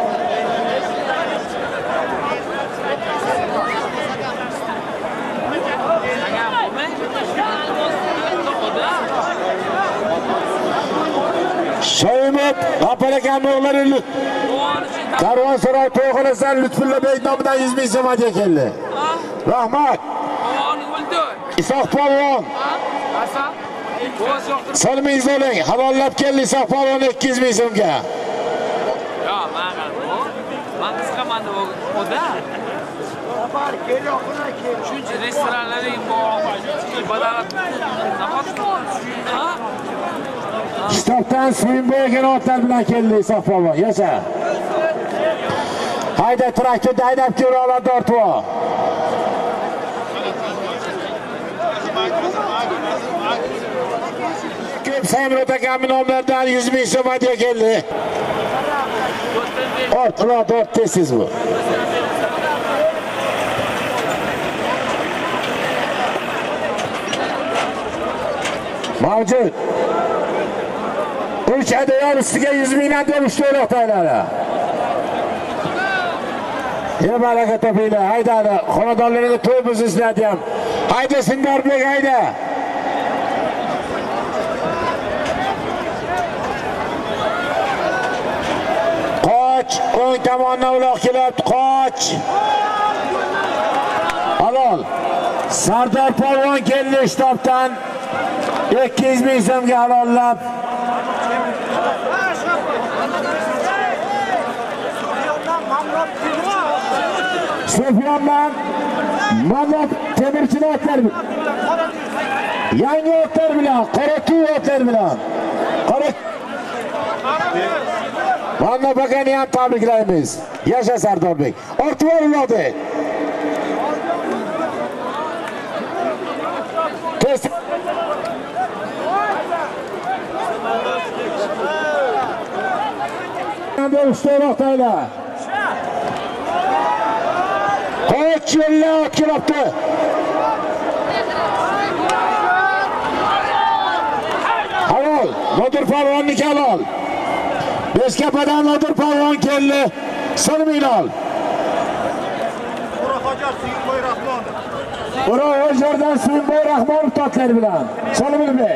Shoyimov G'apalakamning o'g'lari Karvonsaroy to'g'risidan Lutfulla Bey nomidan 100.000 so'm hadya keldi. Rahmat. Isoq polvon. Salmingiz oling, havollab keldi Isoq polvon 200.000 so'mga. Yo, men qisqaman o'da. Shuncha restoranlaring bor, ibodat namoz ha? Shtobdan Suyinboyga otlar bilan keldi Isoq polvon. Yasha. Hayda traktorda haydab kelinglar tortvo. Samrat akamning nomlaridan 100.000 so'm hadya keldi. Ular tez bu. Mavjud. 3 adayar ustiga 100.000 deb ishto'roq tayinladi. Ya baraka topinglar, haydadi. Xonadonlarga to'y buzishlar ham. Hayda Sindorbek, hayda. Qoch, o'ng tomondan uloq kelyapti, qoch. Halol. Sardor polvon keldi shtobdan 200.000 so'mga halollab. Sofyondan Mamlok temirchilar otlar bilan. Yangi otlar bilan, Qoratuv otlar bilan. Mana bakani ham tabriklaymiz. Yasha Sardorbek. Ortib oladi. manda ustoqdaylar. Koç yo'lga o'tkiribdi. Halol, Nodir Polvonniki halol. Beshkapadan Nodir Polvon keldi. Sirmilol. Hojardan Suyunboy Rahmonov totlar bilan. Solimilbey.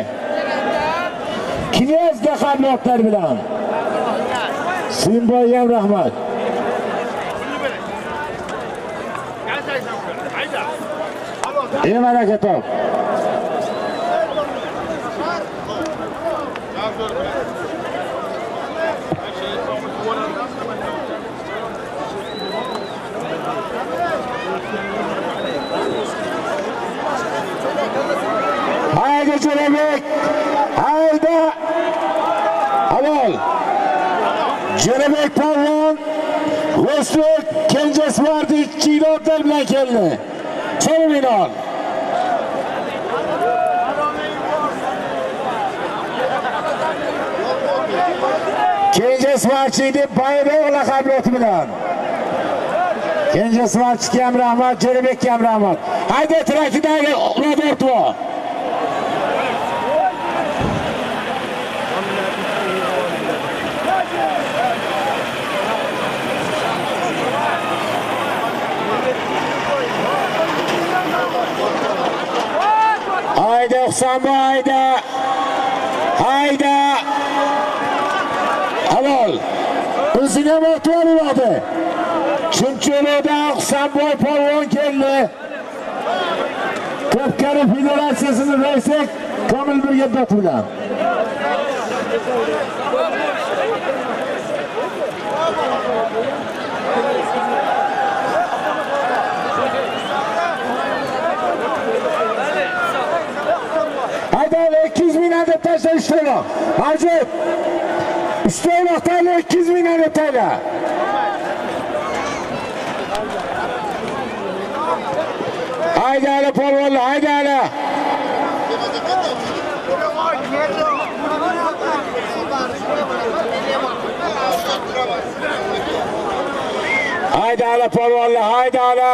Knyazga qabliyatlar bilan. Suyunboy ham rahmat. Ey baraka top. Haydi Jo'rabek. Haydi. Halol. Jo'rabek Polvon O'zbek Kenjasvardi 2 yilotlar bilan keldi. Cho'minol. Kenjasvardi deb bayroq laqabloti bilan. Kenjasvardiga ham rahmat, Jo'rabekka ham rahmat. Haydi trakidagi Rodortvo. Haydi Husanboy, haydi. Haydi. Halol. O'zini ham o'tib Chuncho'lodan Husanboy Polvon keldi. Ko'pkari federatsiyasining raisi Komil Birgedot bilan. Haydi 200 ming deb tashlash ishtiroq. Hajib. Ishtiroqdan 200 ming deb tayla. Haydi ala polvonlar, haydi ala. Haydi ala polvonlar, haydi ala.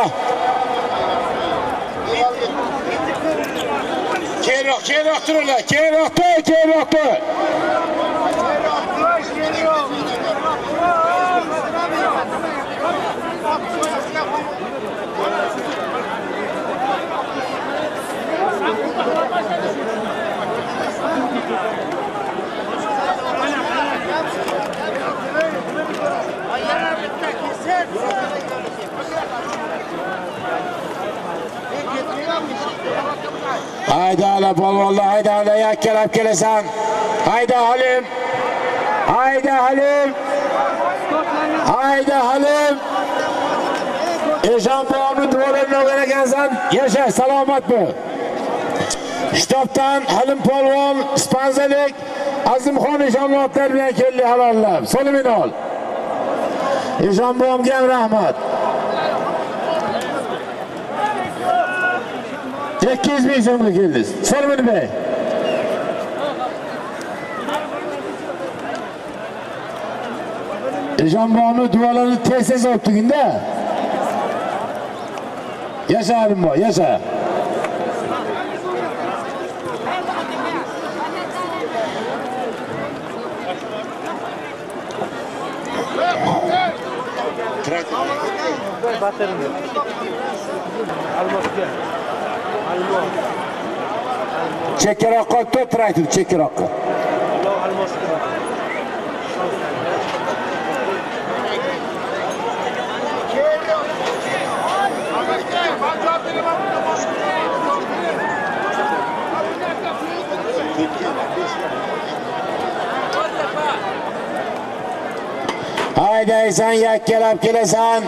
Keyinroq turinglar, keyinroq. Haydi ala polvonlar, haydi ala yakkalab kelasan. Haydi Halim. Haydi Halim. Haydi Halim. Eshonboyni duolarni o'qigan ekansan. Yasha, salomat bo'l. Shtobdan Halim polvon, sponsorlik Azimxon Eshonboylar bilan keldi halollab. Soliminol. Eshonboyga ham rahmat. 200 ming so'mga keldingiz. Soliminbey. Eshonboyni duolarni tez o'tdingda. Yasha Halimboy, yasha. Chekkaroqqa to'rt traktor, chekkaroqqa. Haydaysan, yakkalab kelasan.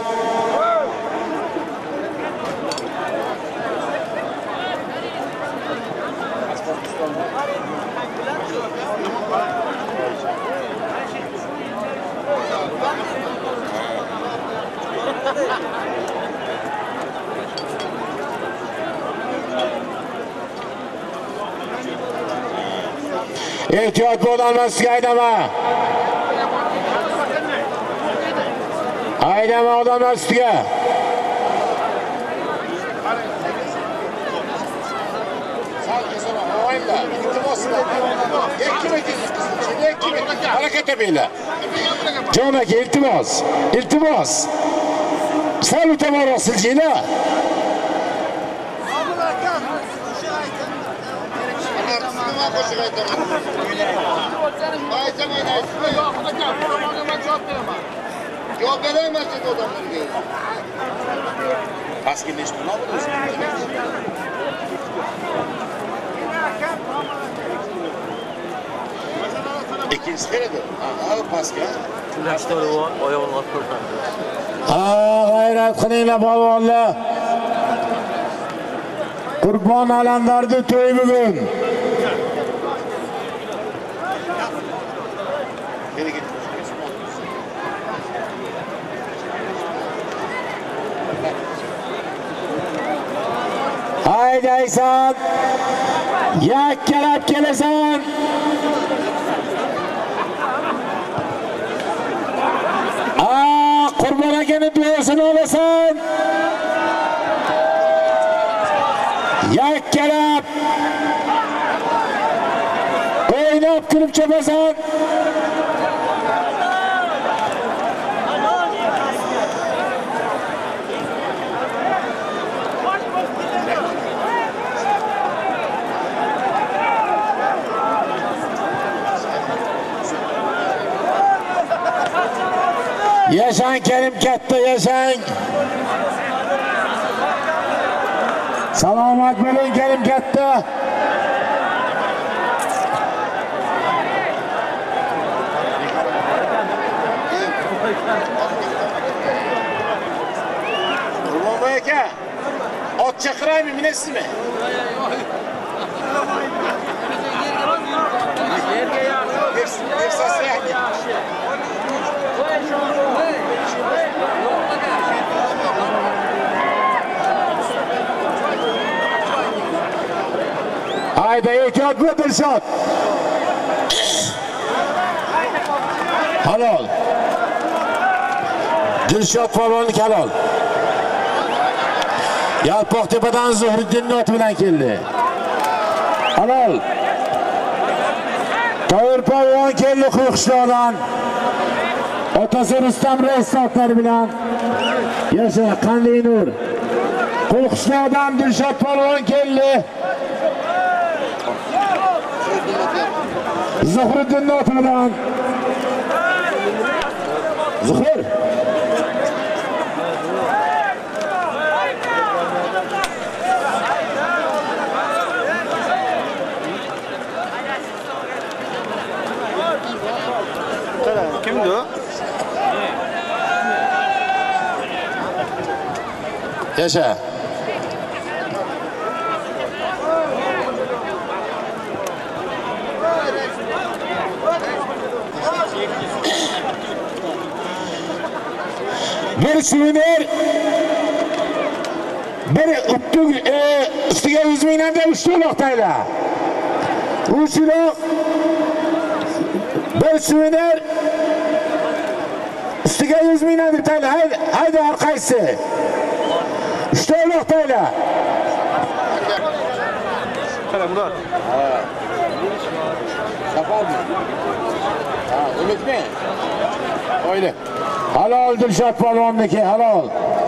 Ehtiyot bo'lolmasga haydama. Haydama odamlar ustiga. Harakat etmeyle. Can aka iltimos. İltimos. Sal utamara silcina. Yok veremezsin adamları. Askerleşme ne yapıyorsun? İkinci nerede? Aha Pascal. Tülashda o ayağını atırsan. Gayret qilinglar polvonlar. Qurbon alanlarni to'y bugun. Haydaysan. Yakkalab kelasan. Qurbon akaning duosini olasan. Yakkalab. O'ynab kulib chopasan. Yaşang Kerim katta yaşang. Salomat bo'ling Kerim katta. Qurbonboy aka, ot chaqiraymi, minasizmi? Haydi ehtiyot bu Dilshod. Halol. Dilshod polvonlik halol. Yalpoqtepadan Zuhriddinning oti bilan keldi. Halol. To'g'ri polvon keldi Qo'qishloqdan. Otasi Rustam Reis otlari bilan. Yasha qanday nur. Qo'qishloqdan Dilshod polvon keldi. Zuhriddinning oti bilan. Zuhur. Kimdi o? Yaşa. Bir suviner, bir uttuk üstüge 100 mingdan da uçtu noktayla. Uçtu. Bir suviner, üstüge 100 mingdan da tayla. Haydi arkaysı. Uçtu noktayla. Kala Murat. Safar mı? Ümit mi? Öyle. Halol Dilshod polvonniki halol.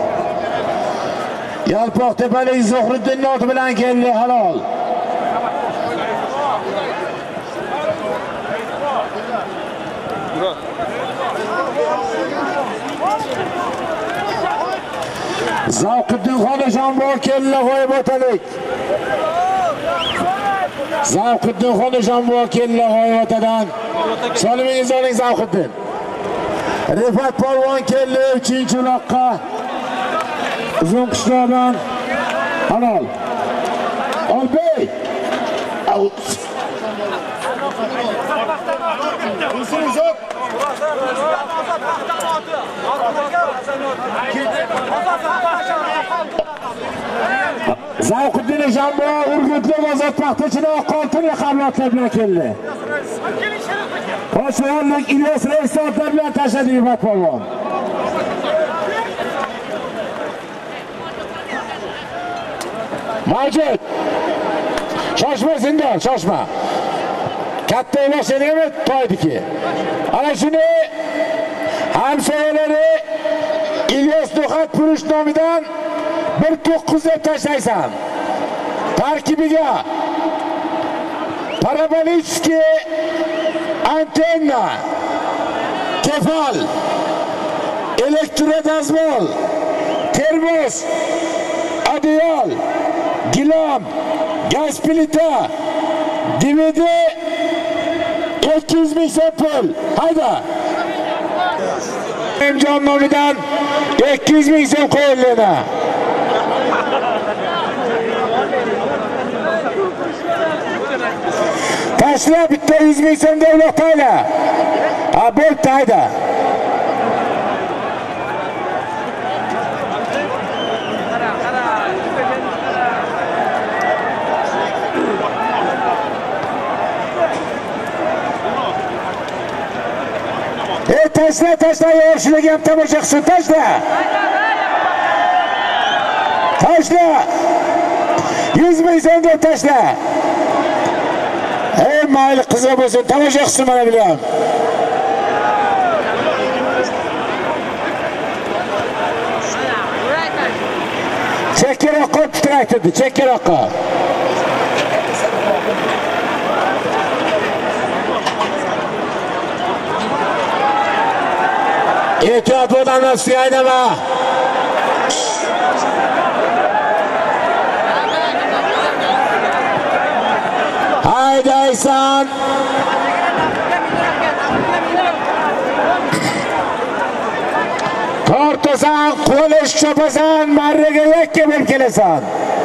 Yalpoqtepalik Zuhriddinning oti bilan keldi halol. Murat. Zavqiddin Xonajonboy keldi qo'yib o'talik. Zavqiddin Xonajonboy keldi qo'yib o'tadan. Solimingiz oling Zavqiddin. Rifat polvon keldi 3-uloqqa. Uzun qishloqdan halol. Olbey. Uzun. Zavqiddin Jamboy Urgutli Ozod paxtachini Oqqoltin laqabli bilan keldi. Qo'shnilik Ilyos Reis otlar bilan tashladi Rifat polvon. Majid. Shoshma Sindor, shoshma. Katta emas endi to'ydiki. Ana shuni hamsoyalari İlyas No'xat Purush nomidan 1.9 deb tashlaysan. Tarkibiga Parabolitskiy, antenna, kefal, elektrodazmol, termos, adyol, gilam, gaz plita, DVD 200 ming so'm pul. Hayda. Emjon nomidan 200 ming so'm qo'yildi. Tashla bitta 100 ming so'm davlat tayla. Ha bo'pti hayda. Tashla, yo'qshilik ham tomosha qilsin, tashla. Tashla. 100 ming so'm deb tashla. Mayli qiziq bo'lsin, tomosha qilsin mana bilan. Chekkaroqqa titraytirdi, chekkaroqqa. Ehtiyot bo'l, anasiga aynama. Haydaysan. Tortasan, qo'lish chopasan, marraga yakka bo'lib kelasan.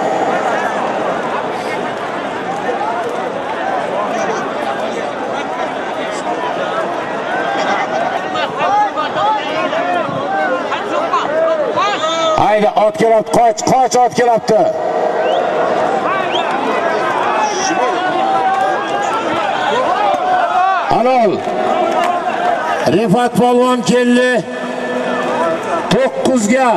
Hayda, ot kelibdi, qoch ot kelibdi. Halol. Rifat polvon keldi. 9 ga.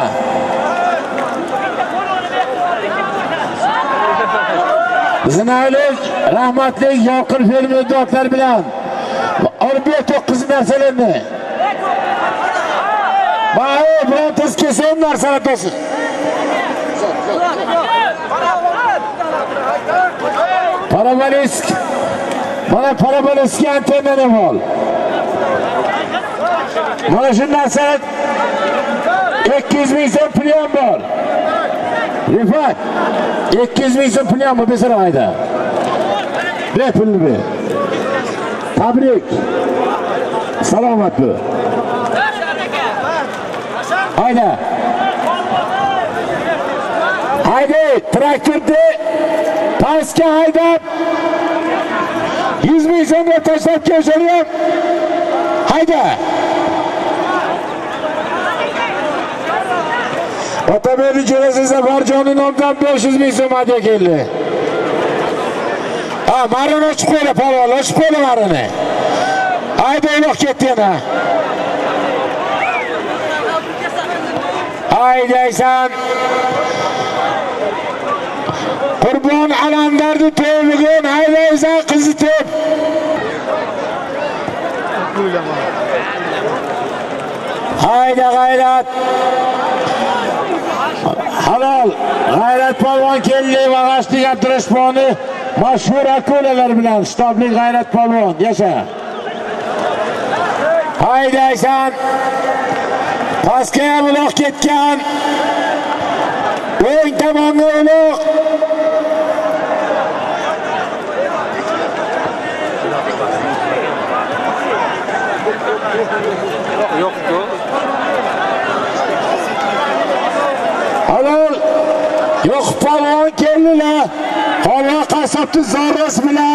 Zinaylik, rahmatlik yorqin film dodlar bilan olib 9 narsalarni. Ba'y birontas kesam narsalar to'sin. Parabolitskiy. Mana Parabolitskiy antennani bor. Mana shu narsalar 200 ming so'm puli ham bor. Rifat, 200 ming so'm puli ham bor, besara hayda. Ber pulni ber. Tabrik. Salomat bo'l. Hayda. Hayda, traktorni pastga haydab 100 ming so'mga tashlab kelishadi. Hayda. Otabeyli jo'rasiza Barjoni nomidan 500 ming so'm hadya keldi. Ha, marini ochib qo'ydi, palvon, ochib qo'ydi marini. Hayda, uloq ketdi yana. Haydaysan. Qurbon Alamdarni to'y bugun haydaysan qizitib. Hayda g'ayrat. Halol. G'ayrat polvon keldi, Vag'ashlik Abdurashmoni mashhur akulalar bilan shtoblik G'ayrat polvon, yasha. Haydaysan. Pastga ham uloq ketgan. O'ng tomonga uloq. Yo'q-ku. Halol. Yo'q, polvon keldilar. Holva qassobni zorras bilan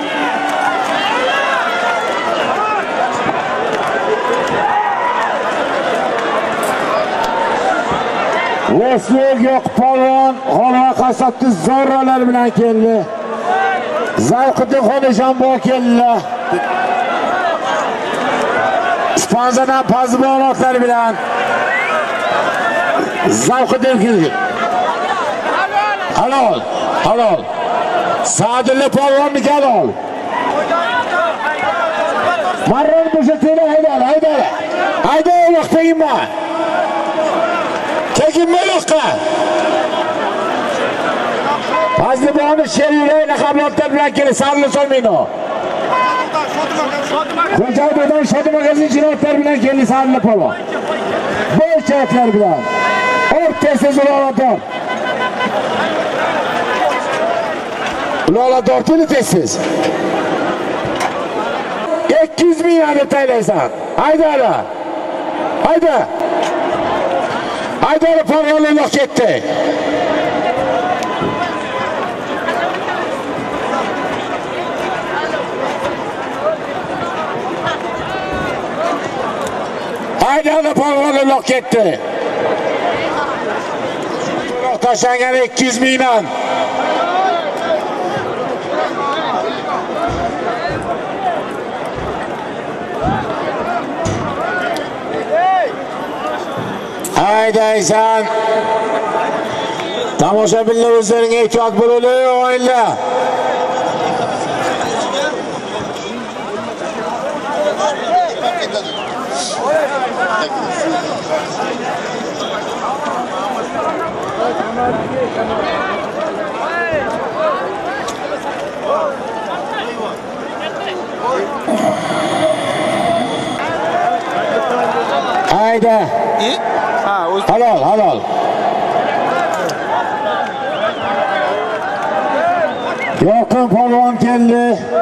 Reslik yo'q, polvon Holva qassobni zorralar bilan keldi. Zavqiddin Xonishonboy keldilar. Sponsordan pazibonotlar bilan Zavqiddin keldi. Halol. Halol. Saadilla polvonniki halol. Marrani bo'shatayli, hayda. Hayda, vaqt teginma. Teginma yo'qqa. Fazliboni Sheryuray laqablar bilan keldi, sarli solmaydi. Xo'jaybodan Shodi magazin jinoyatlar bilan keldi, sarli polvon. Bo'ychaklar bilan. O'rtasi Ulolador. Ulolador tili tezsiz. 200 ming deb taylaysan. Hayda. Hayda polvonlar ketdi. Hayda polvonlar ketdi. Tashlangan 200 mingdan. Haydaysan. Tomoshabinlar o'zlariga ehtiyot bo'laylik o'yinlar. Hayda. Halol. Yorqin polvon keldi.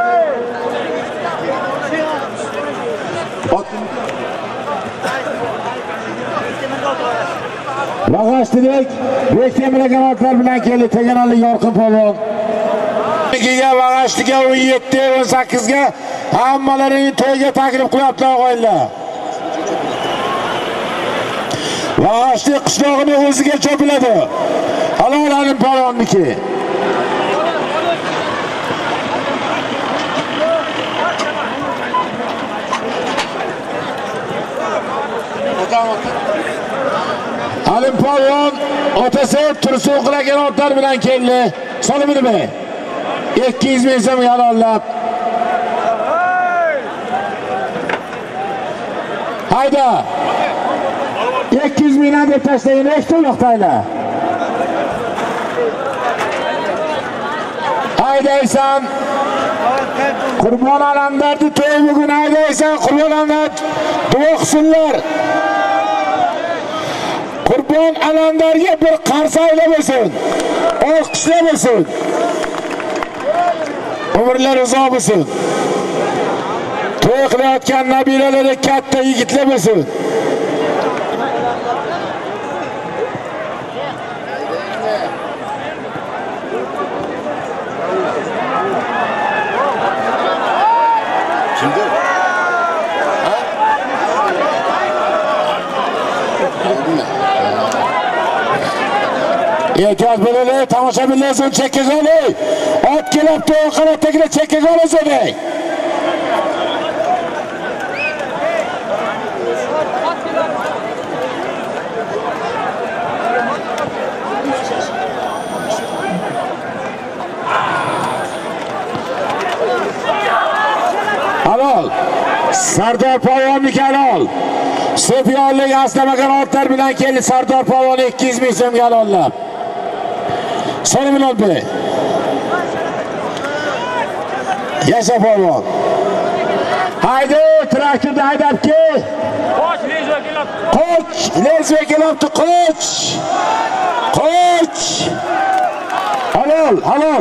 Bag'ashtilik Bektemir kanatlar bilan keldi. Teganali Yorqin polvon. Bag'ashtiga 17-18 ga hammalarini to'yga taklif qilyaptilar o'g'illar. Bag'ashtiq qishlog'ini o'ziga cho'piladi. Halol Alim polvonniki. Alim polvon otasi tursuv qilagan otlar bilan keldi. Solimini 200 ming so'm yalollab. Hayda. 200 mingdan deb tashlaydi, eshitmoqdaylar. Haydaysan. Qurbon alamdarni to'y bugun haydaysan, qurbon alamdar duo qilsinlar. Qurbon alamdarga bir qarsaylar bo'lsin. Olqishlar bo'lsin. Umrlar uzoq bo'lsin. To'y qilayotgan nabiralarga katta yigitlar bo'lsin. Ehtiyot bo'laylik, tomoshabinlar so'ng chekkaga oling. Ot kelibdi, qanotdagilar chekkaga olasiz. Halol. Sardor polvonniki halol. Sufyonlik aslamagan otlar bilan keldi. Sardor polvon 200 ming so'mga alollab. Solimini Bey. Yasha polvon. Haydi, traktorni haydab kel. Qoch, lezva kelibdi, qoch. Halol.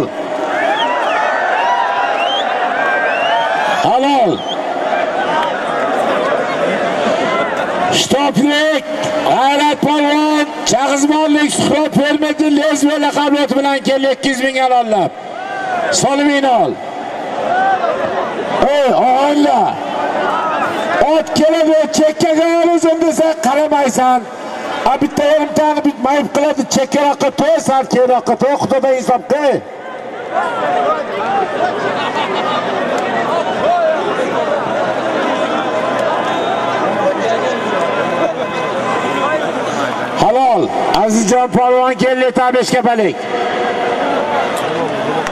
Shtoplik, G'ayrat polvon, Chag'izmonlik suhbat bermadi, lezva laqabloti bilan keldi 200 ming alollab. Solimini ol. O'g'illar. Ot keladi, chekkaga olsin desa qaramaysan. Bitta yarimtani bitmayib qiladi, chekkaroqqa to'y, sal keyinroqqa to'y, xudodan hisobda. Halol, Azizjon polvon keldi, tabish kapalik.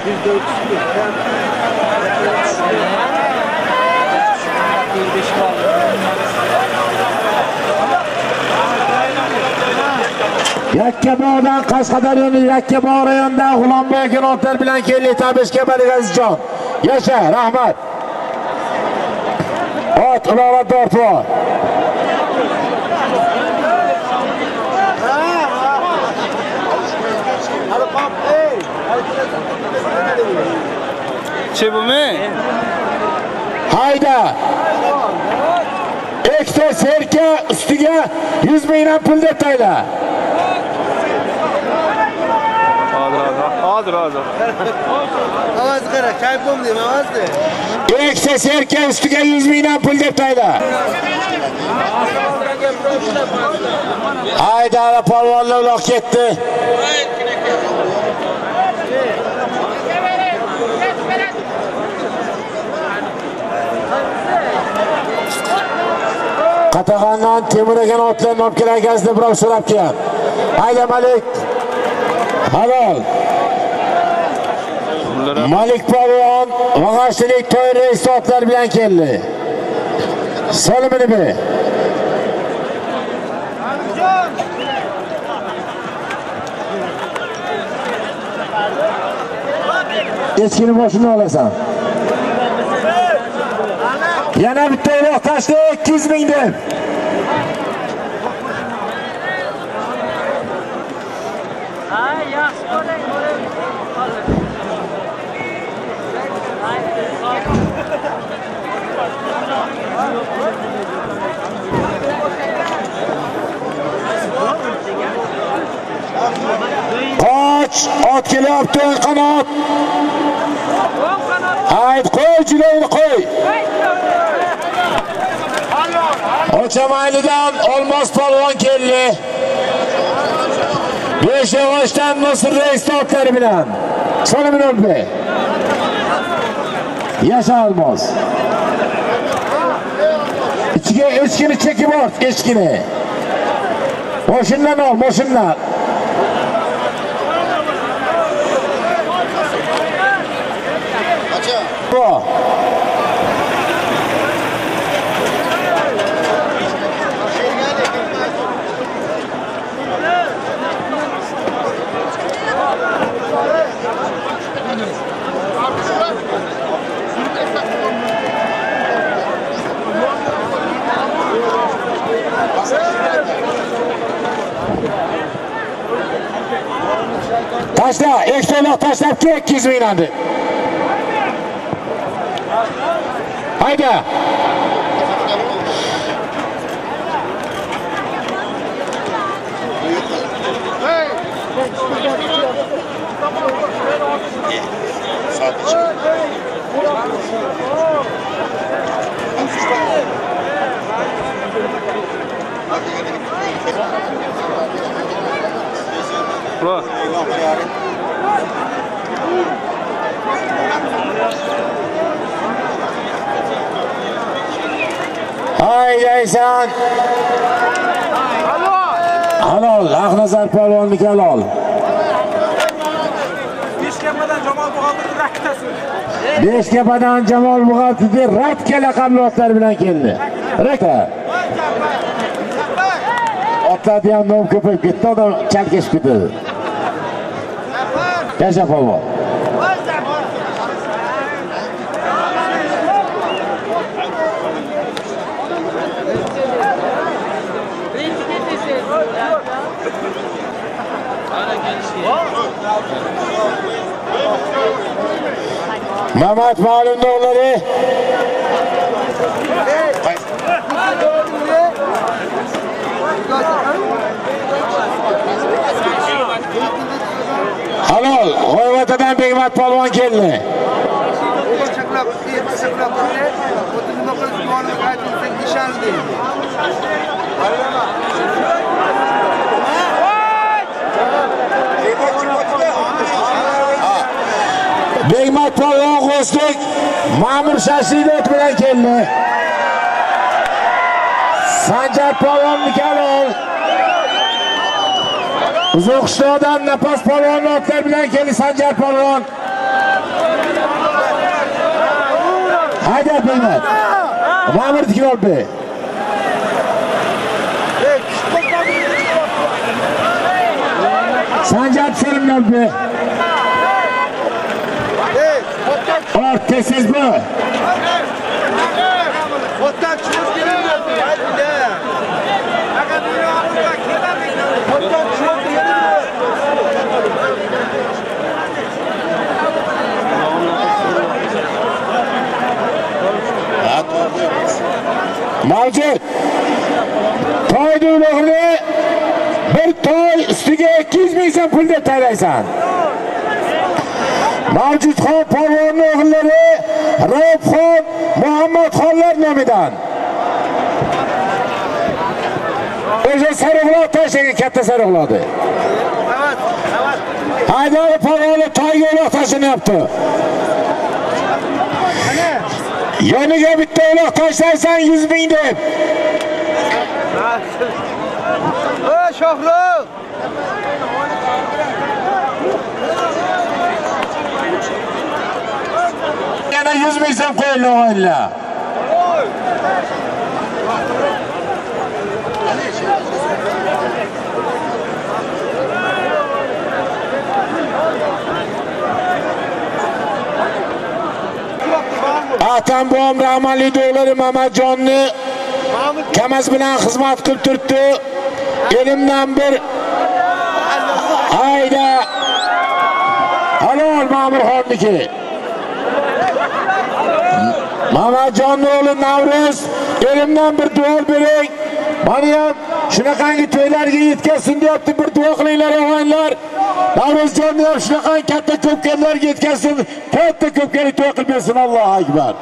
Yakkabog'dan Qashqadaryoning Yakkabog' rayonidan G'ulomboy genotlar bilan keldi Tabishkabalik Azizjon. Yasha, rahmat. Ot ulovat dortuvo. Çebume? Hayda. Ekta serka ustiga 100 mingdan pul deb tayla. Hozir. Ovoz qara, kayfim deb ovozdi. Ekta serka ustiga 100 mingdan pul deb tayla. Hayda, polvonlar uloq ketdi. Qatag'ondan Temur ekan otlarni olib kelganingizda birov so'rab kelgan. Hayda Malik. Halol. Malik polvon Vag'ashchilik to'y reis otlar bilan keldi. Salimini be. Echkini boshini olasan. Yana bitta iloq tashla 200 ming deb. Qoch, ot kelyapti, qanot. Hayt, qo'y, jilovni qo'y. Ochamaylidan Olmos polvon keldi. Beshyog'ochdan Nosir reis otlari bilan. Salimini oldi. Yasha Olmos. İçkiga echkini chekib ort, echkini. Moshindan ol, moshindan. Bu. Taşla, eksoyla taşlap ki 200 mingdan deb. Hayda. Bro. Hayda insan. Halol, Aqnazar polvonniki halol. Beshkapadan Jamol Buxatidi Ratka laqabli otlar bilan keldi. Rakta. Otlarni ham nom ko'payib ketdi, odam chalkashib ketdi. Yasha polvon. Mamat Ma'lumni o'g'llari. Halol, G'oyvatadan Begmat polvon keldi. Begmat polvon G'o'slik Ma'mur Shashidov bilan keldi. Sanjar polvonniki halol. Uzoqishloqdan Napas polvon otlar bilan keldi Sanjar polvon. Haydi Mehmet. Mamur Dikrol Bey. Sancar Selimler Bey. Ortesiz bu. Otdan çıkıp gelemiyor. Hadi de. Ottan çıkıp gelemiyor. Mavcut. Toy duyuluğunu bir toy üstüge 200 bin sen pul de taylaysan. Mavcut Xon Polvonning o'g'illari Raufxon Muhammad Xonlar nomidan. O'sha sarıqloq tashlagan katta sarıqloqdi. Haydari Polvonni toyga uloq tashlayapti. Yoniga bitta uloq tashlaysan 100 ming deb. Ey Shohruh! Yana 100 ming so'm qo'yildi o'g'illar. Atambo'm rahmatli o'g'lari Mamatjonni Kamaz bilan xizmat qilib turibdi. Elimdan bir hayda halol Ma'murxonniki. Mamatjonning o'g'li Navruz, elimdan bir duo bering. Meni ham shunaqangi to'ylarga yetkazsin deyapti, bir duo qilinglar o'g'illar. Navruzjonni ham shunaqangi katta ko'pkarlarga yetkazsin, katta ko'pkari to'y qilib bersin. Allohu akbar.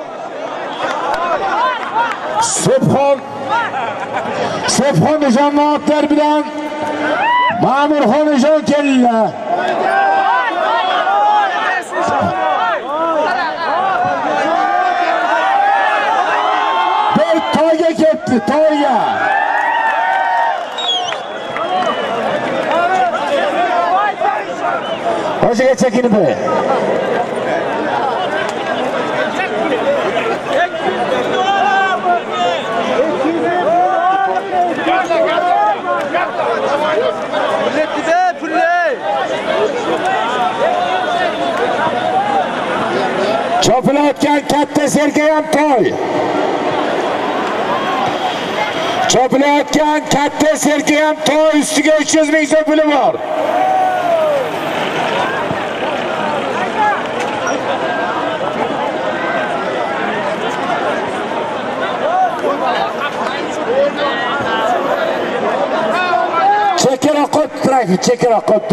Subhon ijomlar bilan Ma'murxon ijom keldilar. Bir toyga ketdi, toyga. O'shaga chekinib qo'y. Chopilayotgan katta serka ham toy. Chopilayotgan katta serka ham toy, ustiga 300 ming so'm puli bor. Chekara qotdi, chekara qotdi.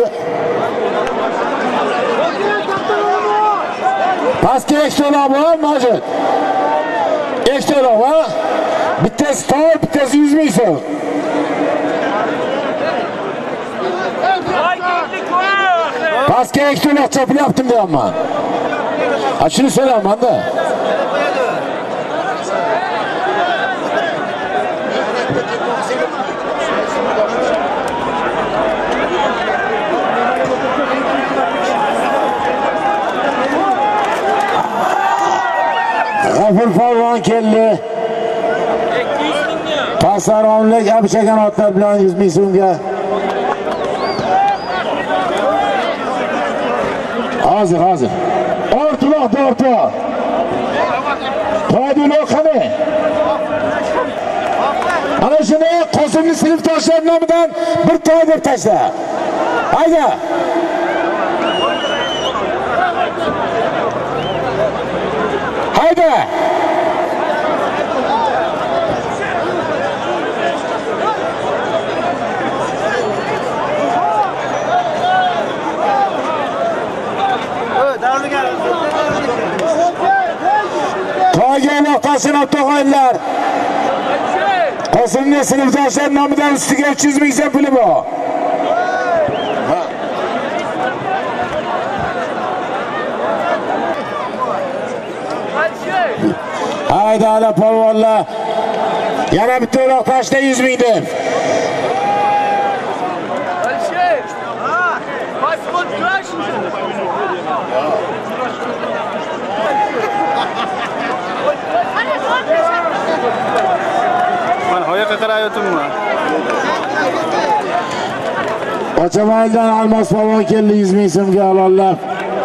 Pastga ekstolar bor, mavjud. Ekstolar bor. Bittasi toy, bittasi 100 ming so'm. Pastga ekstolar chopilyaptim deyapman. Ha, shuni so'rayman-da. G'afur Polvon keldi. Pasaronlik abishagan otlar bilan 100 ming so'mga. Hozir. Ortiloq, ortiloq. To'ydiloq qani? Ana shuni Qosimning sinfdoshlar nomidan bir to'y deb tashla. Hayda. Hayda. To'yga uloqtasini o'g'illar. Qosimning sinfdoshlar nomidan ustiga 300 ming so'm puli bor. Hayda ala polvonlar. Yana bitta uloq tashla 100 ming deb. Pasport crash. Ben hoya qaqirayotimmi? Ochamaydan Almas polvon keldi 100 ming so'mga alollab.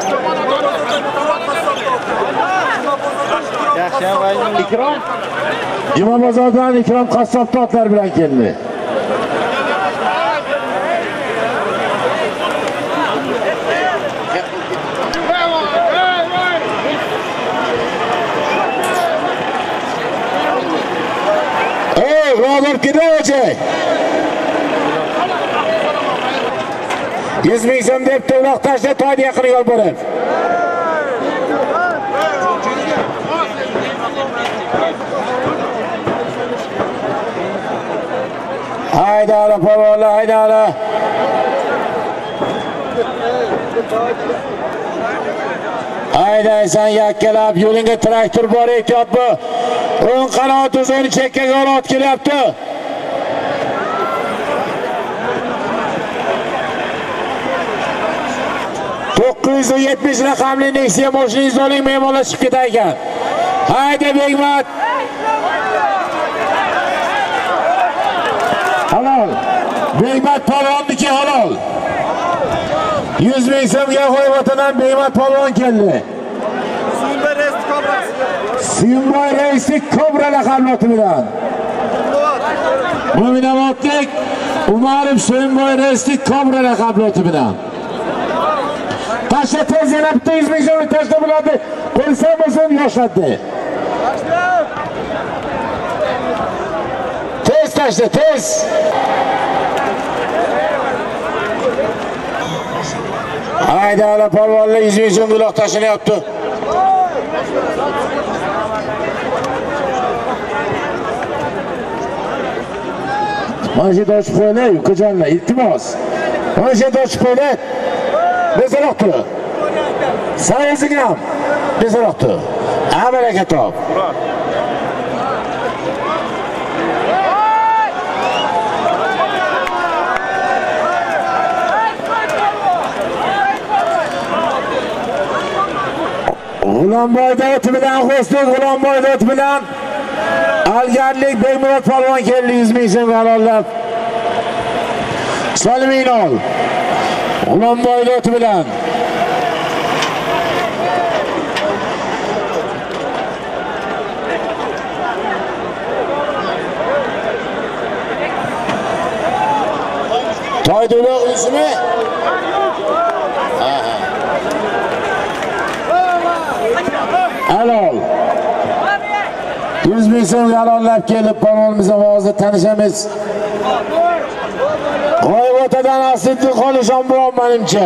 Yaxshi, vayning Ikrom. Juma bozordan Ikrom qassob totlar bilan keldi. Robert Gideoche. 100 ming so'm deb to'loq tashlab to'yni yaqiniga olib boradi. Haydala polvonlar, haydala. Haydaysan yakkalab yo'lingga traktor bor ehtiyot bu. O'ng qanot o'zini chekkaga olib kelyapti. $970 raqamli Nexia mashinangizni oling, mehmonlar chiqib ketar ekan. Hayda Begmat. Halol. Begmat polvonniki halol. 100 ming so'mga qo'yib o'tadan Begmat polvon keldi. Simboy Reisi Kobra laqabli oti bilan. Mo'minobodlik Umarov Simboy Reisi Kobra laqabli oti bilan. Tasha tez yana bitta 100 ming so'mni tashla bo'ladi. Qo'lsa bo'lsin yoshlatdi. Tez tashla, tez. Hayda ala polvonlar 100 ming so'm uloq tashlanyapti. Mashina ochib qo'yinglar, ukajonlar, iltimos. Mashina ochib qo'yinglar. Bezaroq tur. Sayozing ham. Bezaroq tur. Amalga top. G'ulomboyda o'ti bilan Xo'stuk G'ulomboyda o'ti bilan Algarlik Begmurod polvon keldi 100 ming so'm alollab. Salminol. G'ulomboyda o'ti bilan Toydulo ismi? Halol. 100 ming so'm alollab kelib polvonimiz ovozida tanishamiz. G'oybotadan Asiddiq Xolishon bilan menimcha.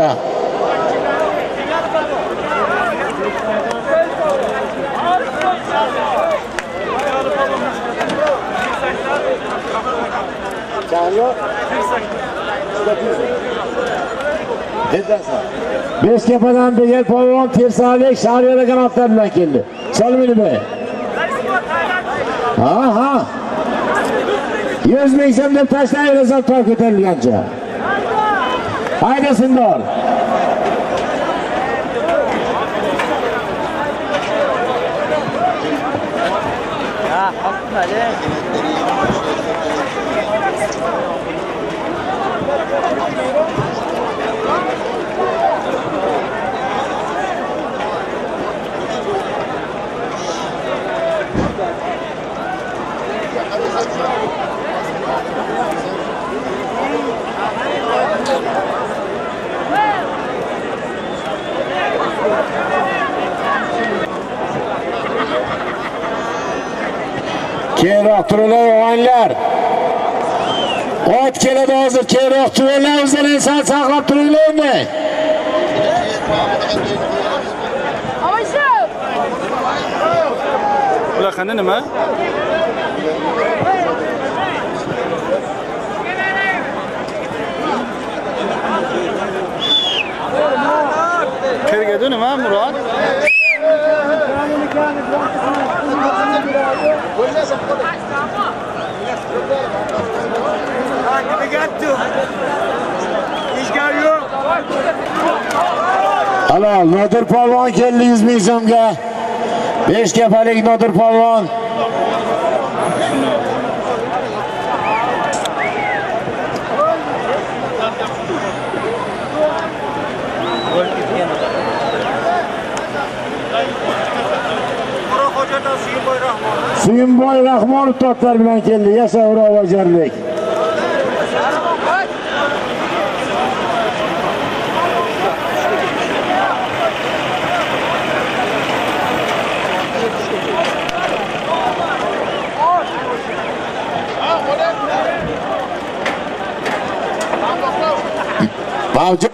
Beşkepadan Begel polvon Tersalik Şahriyada kanatlar bilan keldi. Solmini be. Ha. 100 ming so'm deb tashlayversa to'y ko'tarilgancha. Hayda Sindor. Ya, haqmadi. Keyinroq turinglar o'g'aylar. Ot keladi hozir, keyinroq turinglar, o'zlaringizni saqlab turinglar endi. Ular qanday nima? Kirgadi nima Murod? Halol, Nodir polvon keldi 100 ming so'mga. 5 kefalik Nodir polvon. Suyunboy Rahmonov totlar bilan keldi. Yasha Uravojarlik. Mavjud.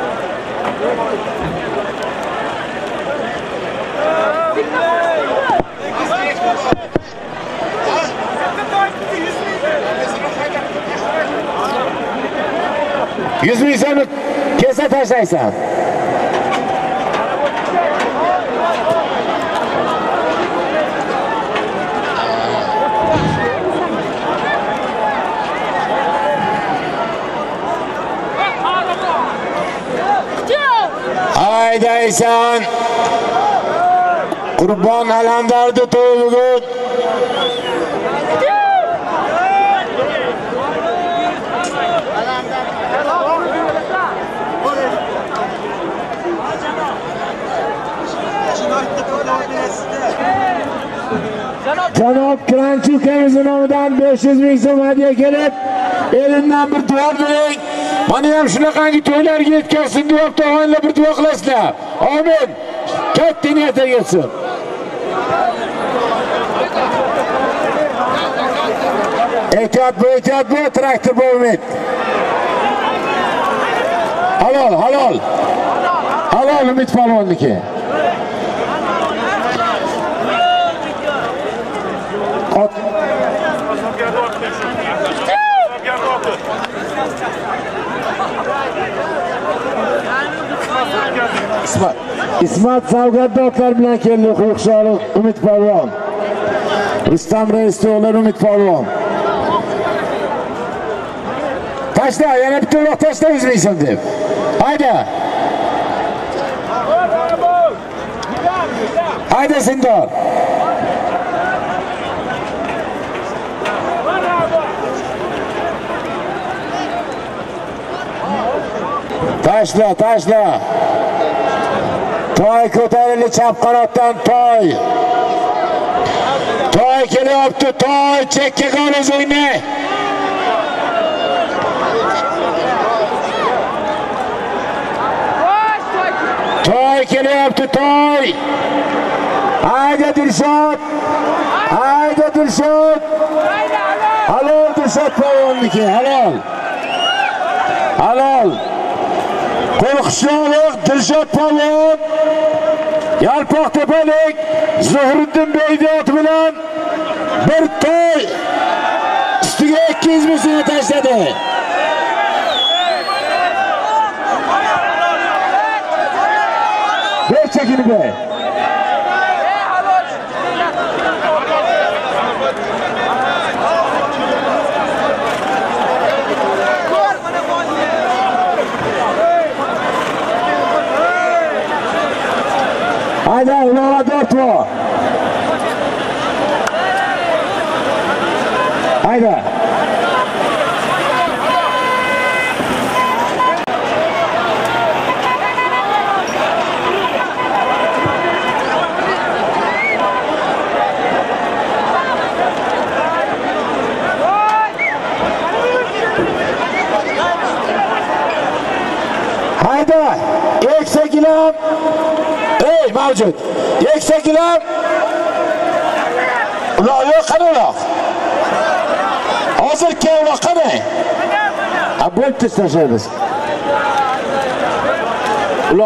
Yüz mingni kesa tashlaysan. Haydaysan. Qurbon alandardi to'ybugun. Janob Kranchi ukamiz nomidan 500 ming so'm hadiya kelib, elimdan bir duo bering. Mana ham shunaqangi to'ylarga yetkazsin deb tog'anglar bir duo qilasizlar. Amin. Katta niyatga yetsin. Ehtiyot bu traktor bo'lmaydi. Halol. Halol Umid polvonniki. İsmat Savgatdorlar bilan keldi. Quyuqsho'li Umid polvon. Rustam Reisto'g'lar Umid polvon. Tashla, yana bitta uloq tashla o'zingsan deb. Hayda. Hayda Sindor. Tashla. Toy ko'tarildi chap qanotdan Toy. Toy kelyapti, Toy chekkaga olib o'yni. Toy kelyapti, Toy. Hayda Dilshod. Halol Dilshod polvonniki, halol. Qo'rqishliq Dilshod polvon. Yalpoq tepalik Zuhriddin Beydiyot bilan bir to'y ustiga 200 ming so'm tashladi. Ber chekini be. Hayda, uloqqa tortma. Hayda. Hayda, eksekilam. Ey mavjud. Eksekilam. Uloq yo'q, qani uloq. Hozir kel uloq qani? Ha, bo'lib tashlaymiz. Uloq.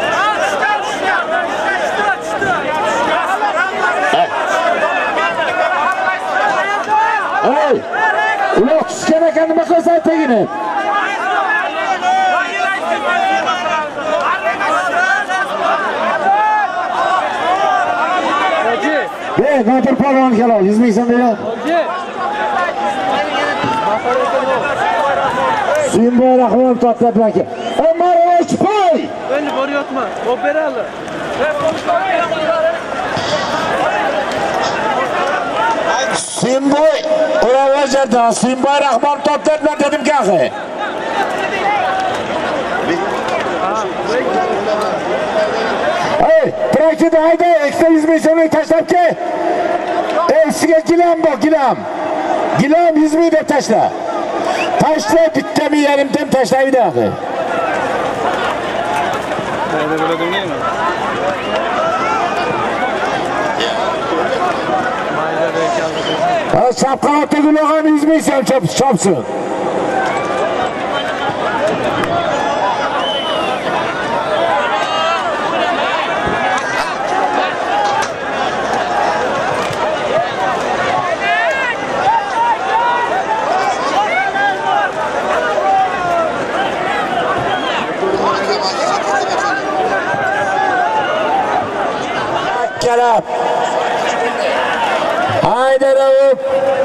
Ey, uloq tushgan ekan, nima qilsan tegini? Nodir polvon keladi, 100 ming so'm beradi. Suyunboy Rahmonov totlar bilan keldi. Omarovich poy. Endi boryapman. Bo'p beradi. Suyunboy Uğraşlar'da Suyunboy Rahman toplarlar dedim ki. Hey, bırakın haydi ekstra 100 milyonu taşlap ki. Size gilam bak gilam. Gilam 100 milyon de taşla. Taşla bitti mi yarımdan taşla bir daha. Böyle böyle değil mi? Şapkalıkta gülüğün 100 milyon çapsın. Kelam. Haydi Rauf.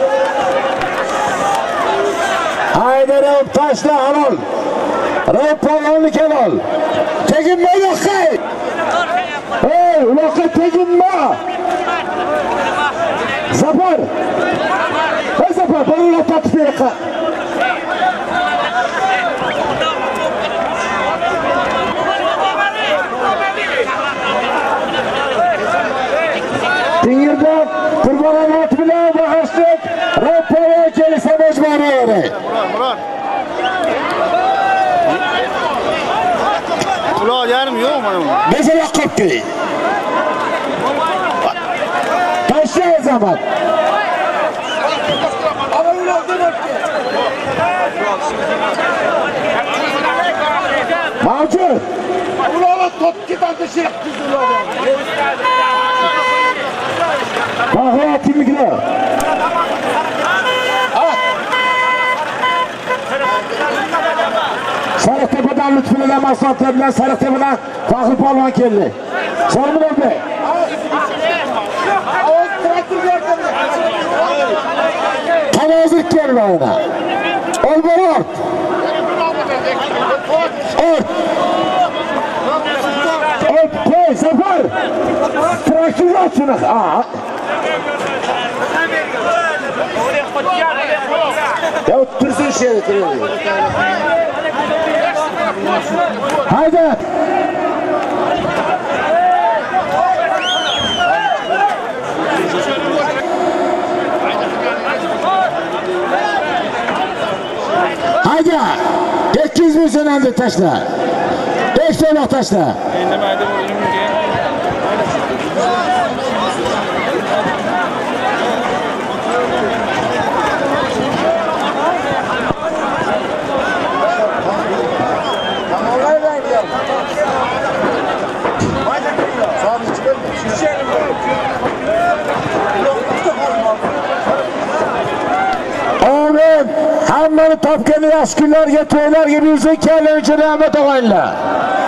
Haydi Rauf taşla halol. Rauf polonlu kelol. Teginme yokkay. Hey uloqqa teginme. Zafar. Hey Zafar bana uloq tatib berqa. Dingirde kurban anlat bile bağıştık. Rapoya gelirse mecburi. Murat. Ulan yarım yok mu? Mesela kaptı. Taşla o zaman. Mavcı. Ulan tut git ateşi. Kahve kimlikle. Sarıktepe'den lütfüyle masraflarından Sarıktepe'den Fahri Palvan geldi. Sorun oldu. Tanazlık geldi ona. Ol bana ort. Ort. Ort koy Zafer. Traktör at şunu. Ya otursun şeye getiriyor. Haydi. Haydi. 200 bin senende taşla. 5 tane taşla. Amin. Hammanı topkanı yaskınlar, to'ylar gibi yüzün kellerini rahmet oğayla.